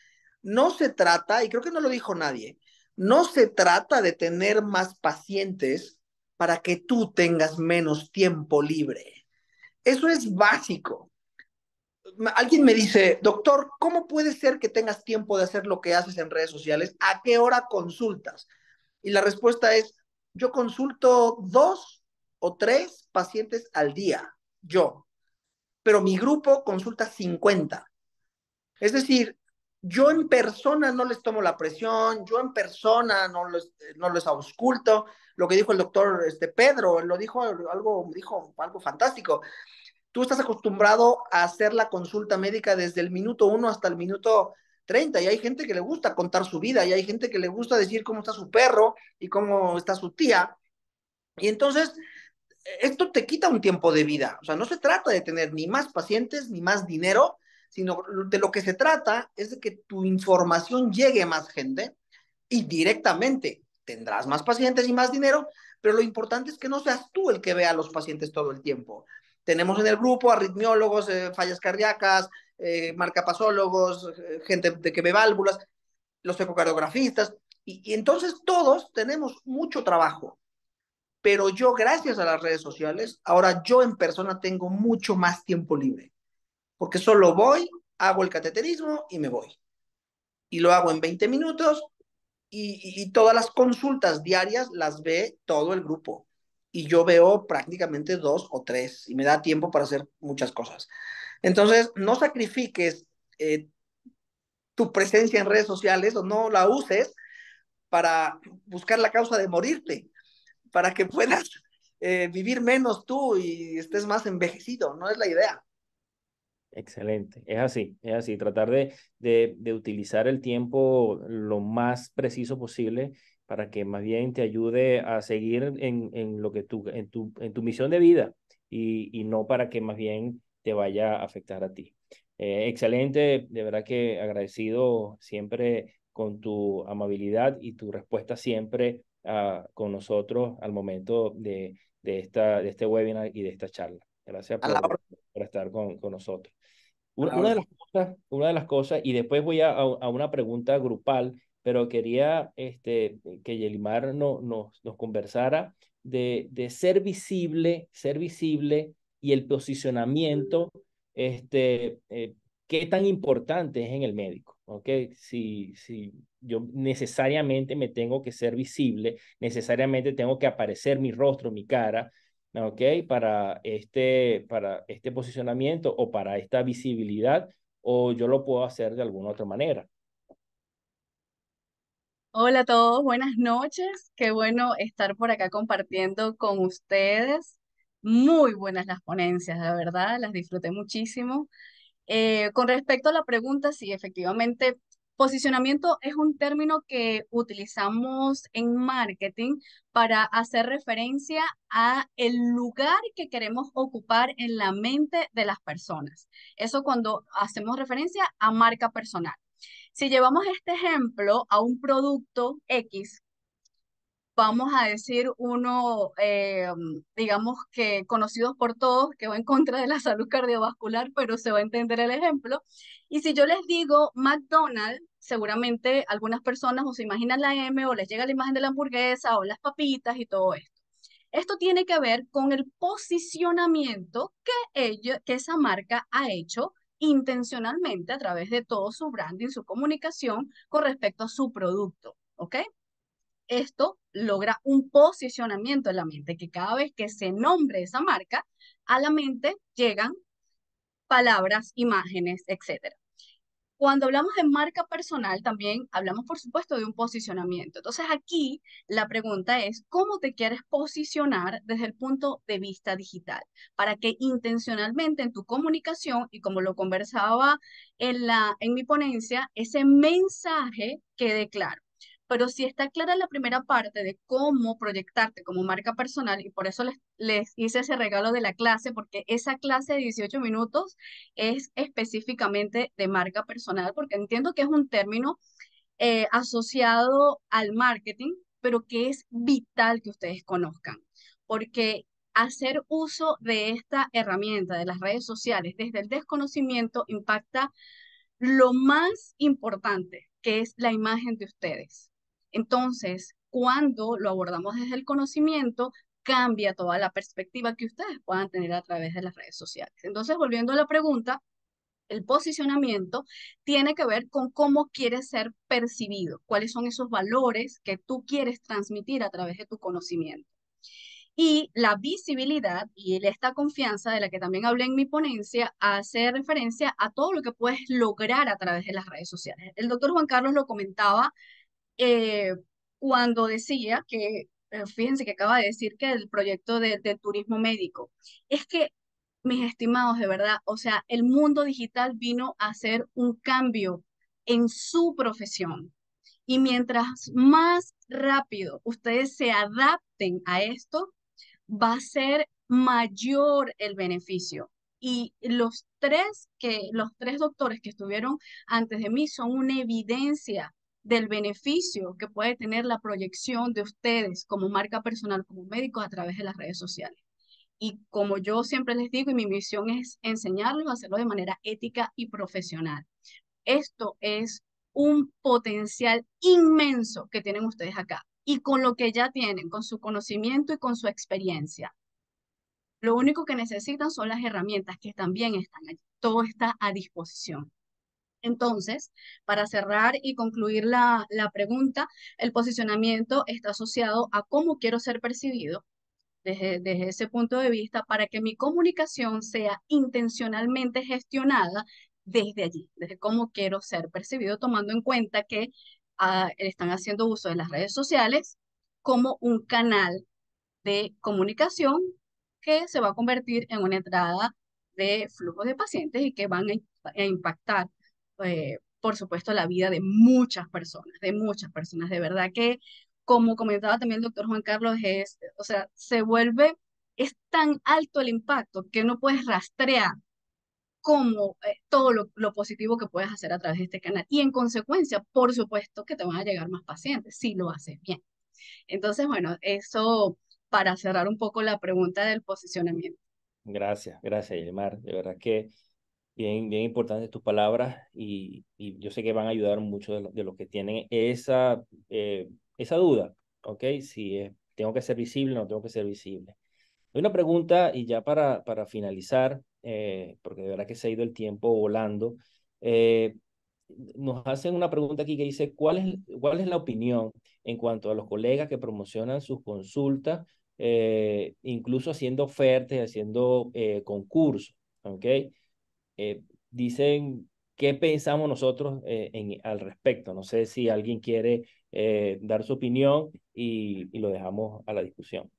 No se trata, y creo que no lo dijo nadie, no se trata de tener más pacientes para que tú tengas menos tiempo libre. Eso es básico. Alguien me dice, doctor, ¿cómo puede ser que tengas tiempo de hacer lo que haces en redes sociales? ¿A qué hora consultas? Y la respuesta es, yo consulto 2 o 3 pacientes al día, yo, pero mi grupo consulta 50. Es decir, yo en persona no les tomo la presión, yo en persona no les ausculto. Lo que dijo el doctor Pedro, lo dijo algo fantástico. Tú estás acostumbrado a hacer la consulta médica desde el minuto 1 hasta el minuto 30 y hay gente que le gusta contar su vida y hay gente que le gusta decir cómo está su perro y cómo está su tía. Y entonces, esto te quita un tiempo de vida. O sea, no se trata de tener ni más pacientes ni más dinero, sino de lo que se trata es de que tu información llegue a más gente y directamente tendrás más pacientes y más dinero, pero lo importante es que no seas tú el que vea a los pacientes todo el tiempo. Tenemos en el grupo arritmiólogos, fallas cardíacas, marcapasólogos, gente de que ve válvulas, los ecocardiografistas, y entonces todos tenemos mucho trabajo. Pero yo, gracias a las redes sociales, ahora yo en persona tengo mucho más tiempo libre, porque solo voy, hago el cateterismo y me voy. Y lo hago en 20 minutos y todas las consultas diarias las ve todo el grupo. Y yo veo prácticamente 2 o 3 y me da tiempo para hacer muchas cosas. Entonces, no sacrifiques tu presencia en redes sociales o no la uses para buscar la causa de morirte, para que puedas vivir menos tú y estés más envejecido. No es la idea. Excelente, es así, tratar de utilizar el tiempo lo más preciso posible para que más bien te ayude a seguir en lo que en tu misión de vida y no para que más bien te vaya a afectar a ti. Excelente, de verdad que agradecido siempre con tu amabilidad y tu respuesta siempre con nosotros al momento de este webinar y de esta charla. Gracias A la orden, por estar con nosotros. a la Una de orden. las una de las cosas, y después voy a una pregunta grupal, pero quería que Yelimar nos conversara de ser visible y el posicionamiento, qué tan importante es en el médico, ¿ok? Si yo necesariamente me tengo que ser visible, necesariamente tengo que aparecer mi rostro, mi cara, ¿ok? Para este posicionamiento o para esta visibilidad, o yo lo puedo hacer de alguna otra manera. Hola a todos, buenas noches. Qué bueno estar por acá compartiendo con ustedes. Muy buenas las ponencias, la verdad, las disfruté muchísimo. Con respecto a la pregunta, sí, efectivamente, posicionamiento es un término que utilizamos en marketing para hacer referencia a el lugar que queremos ocupar en la mente de las personas. Eso cuando hacemos referencia a marca personal. Si llevamos este ejemplo a un producto X, vamos a decir uno, digamos que conocidos por todos, que va en contra de la salud cardiovascular, pero se va a entender el ejemplo. Y si yo les digo McDonald's, seguramente algunas personas o se imaginan la M o les llega la imagen de la hamburguesa o las papitas y todo esto. Esto tiene que ver con el posicionamiento que esa marca ha hecho intencionalmente a través de todo su branding, su comunicación con respecto a su producto, ¿ok? Esto logra un posicionamiento en la mente, que cada vez que se nombre esa marca, a la mente llegan palabras, imágenes, etcétera. Cuando hablamos de marca personal, también hablamos, por supuesto, de un posicionamiento. Entonces, aquí la pregunta es, ¿cómo te quieres posicionar desde el punto de vista digital? Para que intencionalmente en tu comunicación, y como lo conversaba en mi ponencia, ese mensaje quede claro. Pero si está clara la primera parte de cómo proyectarte como marca personal, y por eso les hice ese regalo de la clase, porque esa clase de 18 minutos es específicamente de marca personal, porque entiendo que es un término asociado al marketing, pero que es vital que ustedes conozcan, porque hacer uso de esta herramienta de las redes sociales desde el desconocimiento impacta lo más importante, que es la imagen de ustedes. Entonces, cuando lo abordamos desde el conocimiento, cambia toda la perspectiva que ustedes puedan tener a través de las redes sociales. Entonces, volviendo a la pregunta, el posicionamiento tiene que ver con cómo quieres ser percibido, cuáles son esos valores que tú quieres transmitir a través de tu conocimiento. Y la visibilidad y esta confianza de la que también hablé en mi ponencia hace referencia a todo lo que puedes lograr a través de las redes sociales. El doctor Juan Carlos lo comentaba eh, cuando decía que, fíjense que acaba de decir que el proyecto del turismo médico, es que, mis estimados, de verdad, o sea, el mundo digital vino a hacer un cambio en su profesión. Y mientras más rápido ustedes se adapten a esto, va a ser mayor el beneficio. Y los tres doctores que estuvieron antes de mí son una evidencia del beneficio que puede tener la proyección de ustedes como marca personal, como médicos a través de las redes sociales. Y como yo siempre les digo, y mi misión es enseñarlos a hacerlo de manera ética y profesional. Esto es un potencial inmenso que tienen ustedes acá. Y con lo que ya tienen, con su conocimiento y con su experiencia, lo único que necesitan son las herramientas que también están allí. Todo está a disposición. Entonces, para cerrar y concluir la pregunta, el posicionamiento está asociado a cómo quiero ser percibido desde ese punto de vista para que mi comunicación sea intencionalmente gestionada desde allí, desde cómo quiero ser percibido, tomando en cuenta que están haciendo uso de las redes sociales como un canal de comunicación que se va a convertir en una entrada de flujo de pacientes y que van a impactar, por supuesto, la vida de muchas personas, de muchas personas. De verdad que, como comentaba también el doctor Juan Carlos, o sea, es tan alto el impacto que no puedes rastrear como todo lo positivo que puedes hacer a través de este canal. Y en consecuencia, por supuesto que te van a llegar más pacientes si lo haces bien. Entonces, bueno, eso para cerrar un poco la pregunta del posicionamiento. Gracias, Yelimar. De verdad que bien importantes tus palabras y yo sé que van a ayudar mucho de los que tienen esa duda, ¿ok? Si tengo que ser visible o no tengo que ser visible. Hay una pregunta y ya para finalizar, porque de verdad que se ha ido el tiempo volando. eh, Nos hacen una pregunta aquí que dice, ¿cuál es la opinión en cuanto a los colegas que promocionan sus consultas, incluso haciendo ofertas, haciendo concursos? ¿Ok? Dicen, ¿qué pensamos nosotros al respecto? No sé si alguien quiere dar su opinión y lo dejamos a la discusión.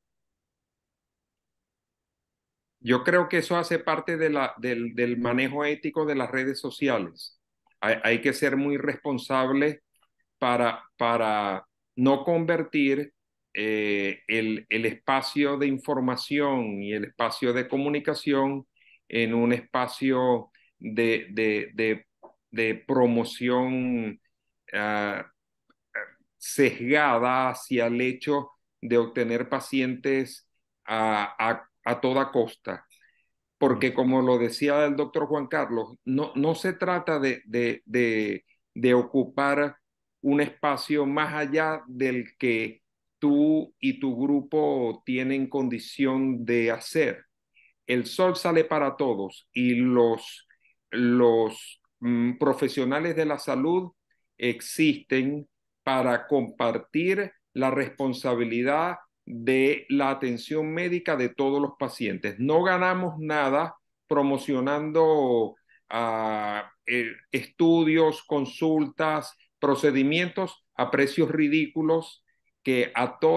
Yo creo que eso hace parte del manejo ético de las redes sociales. Hay que ser muy responsable para no convertir el espacio de información y el espacio de comunicación en un espacio de promoción uh, sesgada hacia el hecho de obtener pacientes a toda costa. Porque como lo decía el doctor Juan Carlos, no se trata de ocupar un espacio más allá del que tú y tu grupo tienen condición de hacer. El sol sale para todos y los profesionales de la salud existen para compartir la responsabilidad de la atención médica de todos los pacientes. No ganamos nada promocionando estudios, consultas, procedimientos a precios ridículos que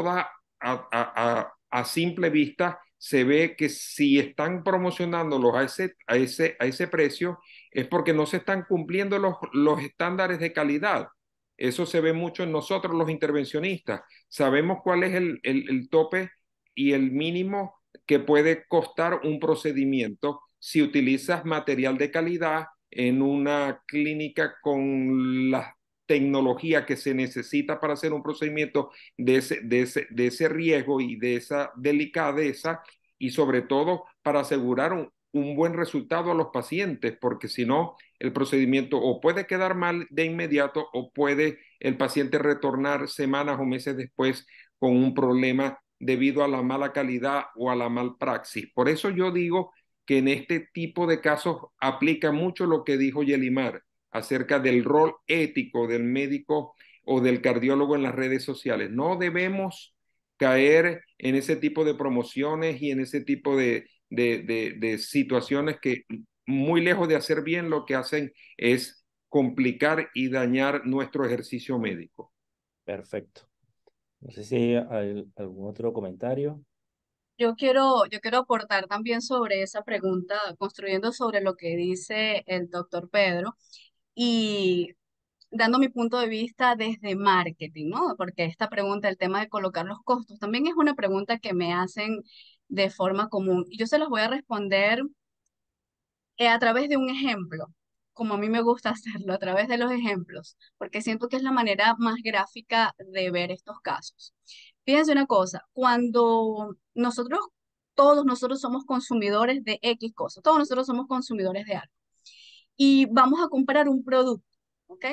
a simple vista se ve que si están promocionándolos a ese precio es porque no se están cumpliendo los estándares de calidad. Eso se ve mucho en nosotros los intervencionistas. Sabemos cuál es el tope y el mínimo que puede costar un procedimiento si utilizas material de calidad en una clínica con la tecnología que se necesita para hacer un procedimiento de ese riesgo y de esa delicadeza y sobre todo para asegurar un buen resultado a los pacientes, porque si no, el procedimiento o puede quedar mal de inmediato o puede el paciente retornar semanas o meses después con un problema debido a la mala calidad o a la mal praxis. Por eso yo digo que en este tipo de casos aplica mucho lo que dijo Yelimar acerca del rol ético del médico o del cardiólogo en las redes sociales. No debemos caer en ese tipo de promociones y en ese tipo de situaciones que muy lejos de hacer bien lo que hacen es complicar y dañar nuestro ejercicio médico. Perfecto. No sé si hay algún otro comentario. Yo quiero aportar también sobre esa pregunta, construyendo sobre lo que dice el doctor Pedro y dando mi punto de vista desde marketing, ¿no? Porque esta pregunta, el tema de colocar los costos, también es una pregunta que me hacen de forma común y yo se los voy a responder a través de un ejemplo, como a mí me gusta hacerlo, a través de los ejemplos, porque siento que es la manera más gráfica de ver estos casos. Fíjense una cosa, cuando todos nosotros somos consumidores de X cosas, todos nosotros somos consumidores de algo, y vamos a comprar un producto, ¿ok?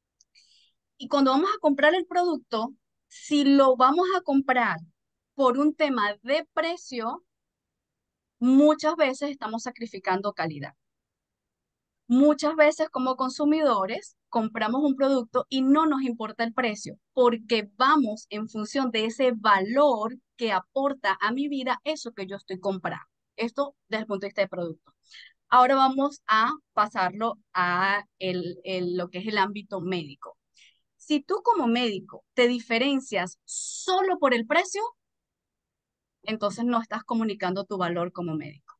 Y cuando vamos a comprar el producto, si lo vamos a comprar por un tema de precio, muchas veces estamos sacrificando calidad. Muchas veces como consumidores compramos un producto y no nos importa el precio porque vamos en función de ese valor que aporta a mi vida eso que yo estoy comprando. Esto desde el punto de vista de producto. Ahora vamos a pasarlo a lo que es el ámbito médico. Si tú como médico te diferencias solo por el precio, entonces no estás comunicando tu valor como médico.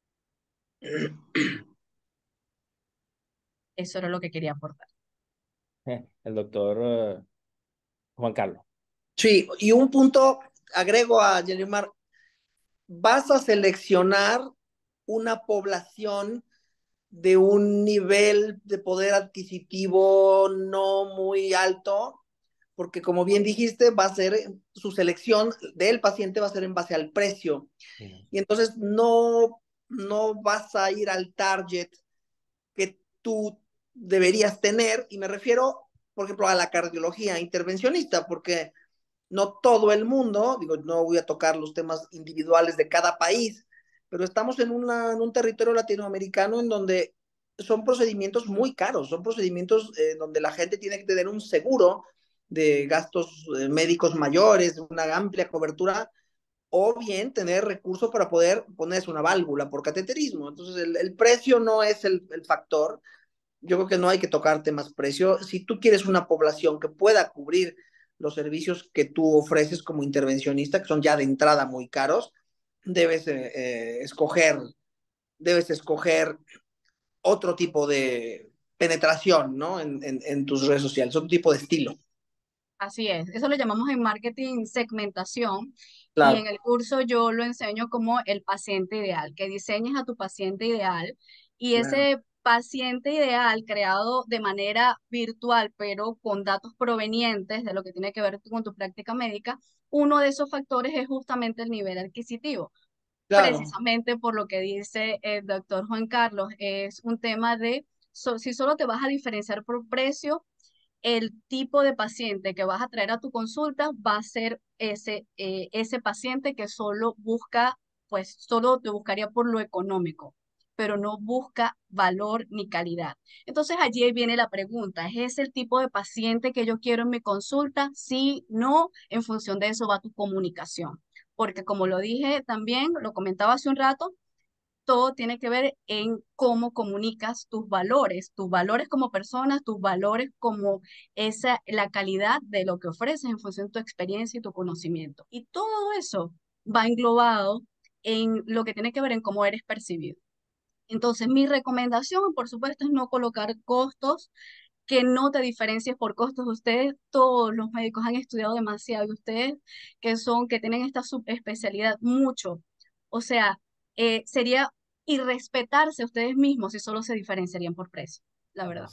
Eso era lo que quería aportar. El doctor Juan Carlos. Sí, y un punto agrego a Yelimar, vas a seleccionar una población de un nivel de poder adquisitivo no muy alto, porque como bien dijiste, va a ser su selección del paciente va a ser en base al precio. Y entonces no vas a ir al target que tú deberías tener, y me refiero, por ejemplo, a la cardiología intervencionista, porque no todo el mundo, digo, no voy a tocar los temas individuales de cada país, pero estamos en un territorio latinoamericano en donde son procedimientos muy caros, son procedimientos donde la gente tiene que tener un seguro de gastos médicos mayores, una amplia cobertura, o bien tener recursos para poder ponerse una válvula por cateterismo. Entonces, el precio no es el factor. Yo creo que no hay que tocar temas precio. Si tú quieres una población que pueda cubrir los servicios que tú ofreces como intervencionista, que son ya de entrada muy caros, debes, debes escoger otro tipo de penetración, ¿no? En tus redes sociales, otro tipo de estilo. Así es, eso lo llamamos en marketing segmentación y en Claro, el curso yo lo enseño como el paciente ideal, que diseñes a tu paciente ideal y claro, ese paciente ideal creado de manera virtual, pero con datos provenientes de lo que tiene que ver con tu práctica médica, uno de esos factores es justamente el nivel adquisitivo. claro, Precisamente por lo que dice el doctor Juan Carlos, es un tema de si solo te vas a diferenciar por precio, el tipo de paciente que vas a traer a tu consulta va a ser ese paciente que solo busca, pues solo te buscaría por lo económico, pero no busca valor ni calidad. Entonces allí viene la pregunta, ¿es ese el tipo de paciente que yo quiero en mi consulta? Sí, no, en función de eso va tu comunicación. Porque como lo dije también, lo comentaba hace un rato, todo tiene que ver en cómo comunicas tus valores como personas, tus valores como la calidad de lo que ofreces en función de tu experiencia y tu conocimiento. Y todo eso va englobado en lo que tiene que ver en cómo eres percibido. Entonces, mi recomendación, por supuesto, es no colocar costos, que no te diferencies por costos. Ustedes, todos los médicos han estudiado demasiado y ustedes que tienen esta subespecialidad mucho. O sea, sería irrespetarse a ustedes mismos si solo se diferenciarían por precio, la verdad.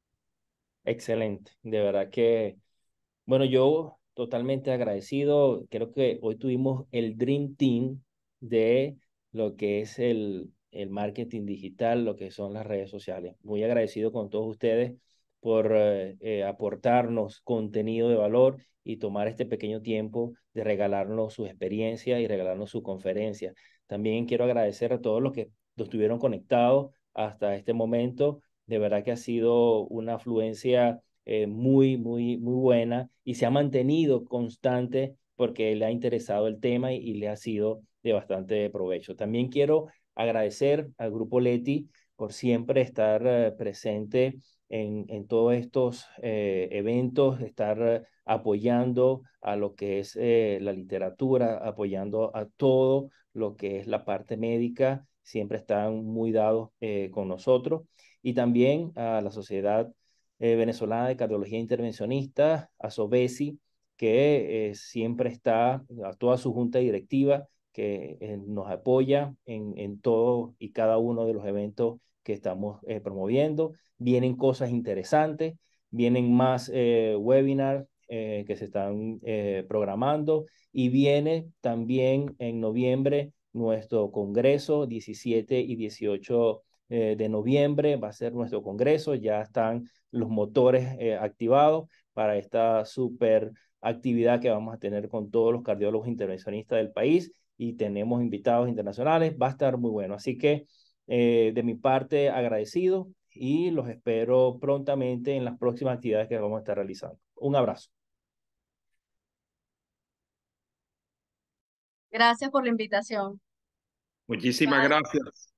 Excelente, de verdad que, bueno, yo totalmente agradecido. Creo que hoy tuvimos el Dream Team de lo que es el marketing digital, lo que son las redes sociales. Muy agradecido con todos ustedes por aportarnos contenido de valor y tomar este pequeño tiempo de regalarnos su experiencia y regalarnos su conferencia. También quiero agradecer a todos los que estuvieron conectados hasta este momento. De verdad que ha sido una afluencia muy buena y se ha mantenido constante porque le ha interesado el tema y le ha sido de bastante provecho. También quiero agradecer al Grupo Leti por siempre estar presente en todos estos eventos, estar apoyando a lo que es la literatura, apoyando a todo lo que es la parte médica, siempre están muy dados con nosotros y también a la Sociedad Venezolana de Cardiología Intervencionista, a SOVESI, que siempre está, a toda su junta directiva, que nos apoya en todo y cada uno de los eventos que estamos promoviendo. Vienen cosas interesantes, vienen más webinars que se están programando y viene también en noviembre nuestro congreso 17 y 18 de noviembre va a ser nuestro congreso, ya están los motores activados para esta super actividad que vamos a tener con todos los cardiólogos intervencionistas del país y tenemos invitados internacionales, va a estar muy bueno. Así que de mi parte agradecido y los espero prontamente en las próximas actividades que vamos a estar realizando. Un abrazo. Gracias por la invitación. Muchísimas gracias.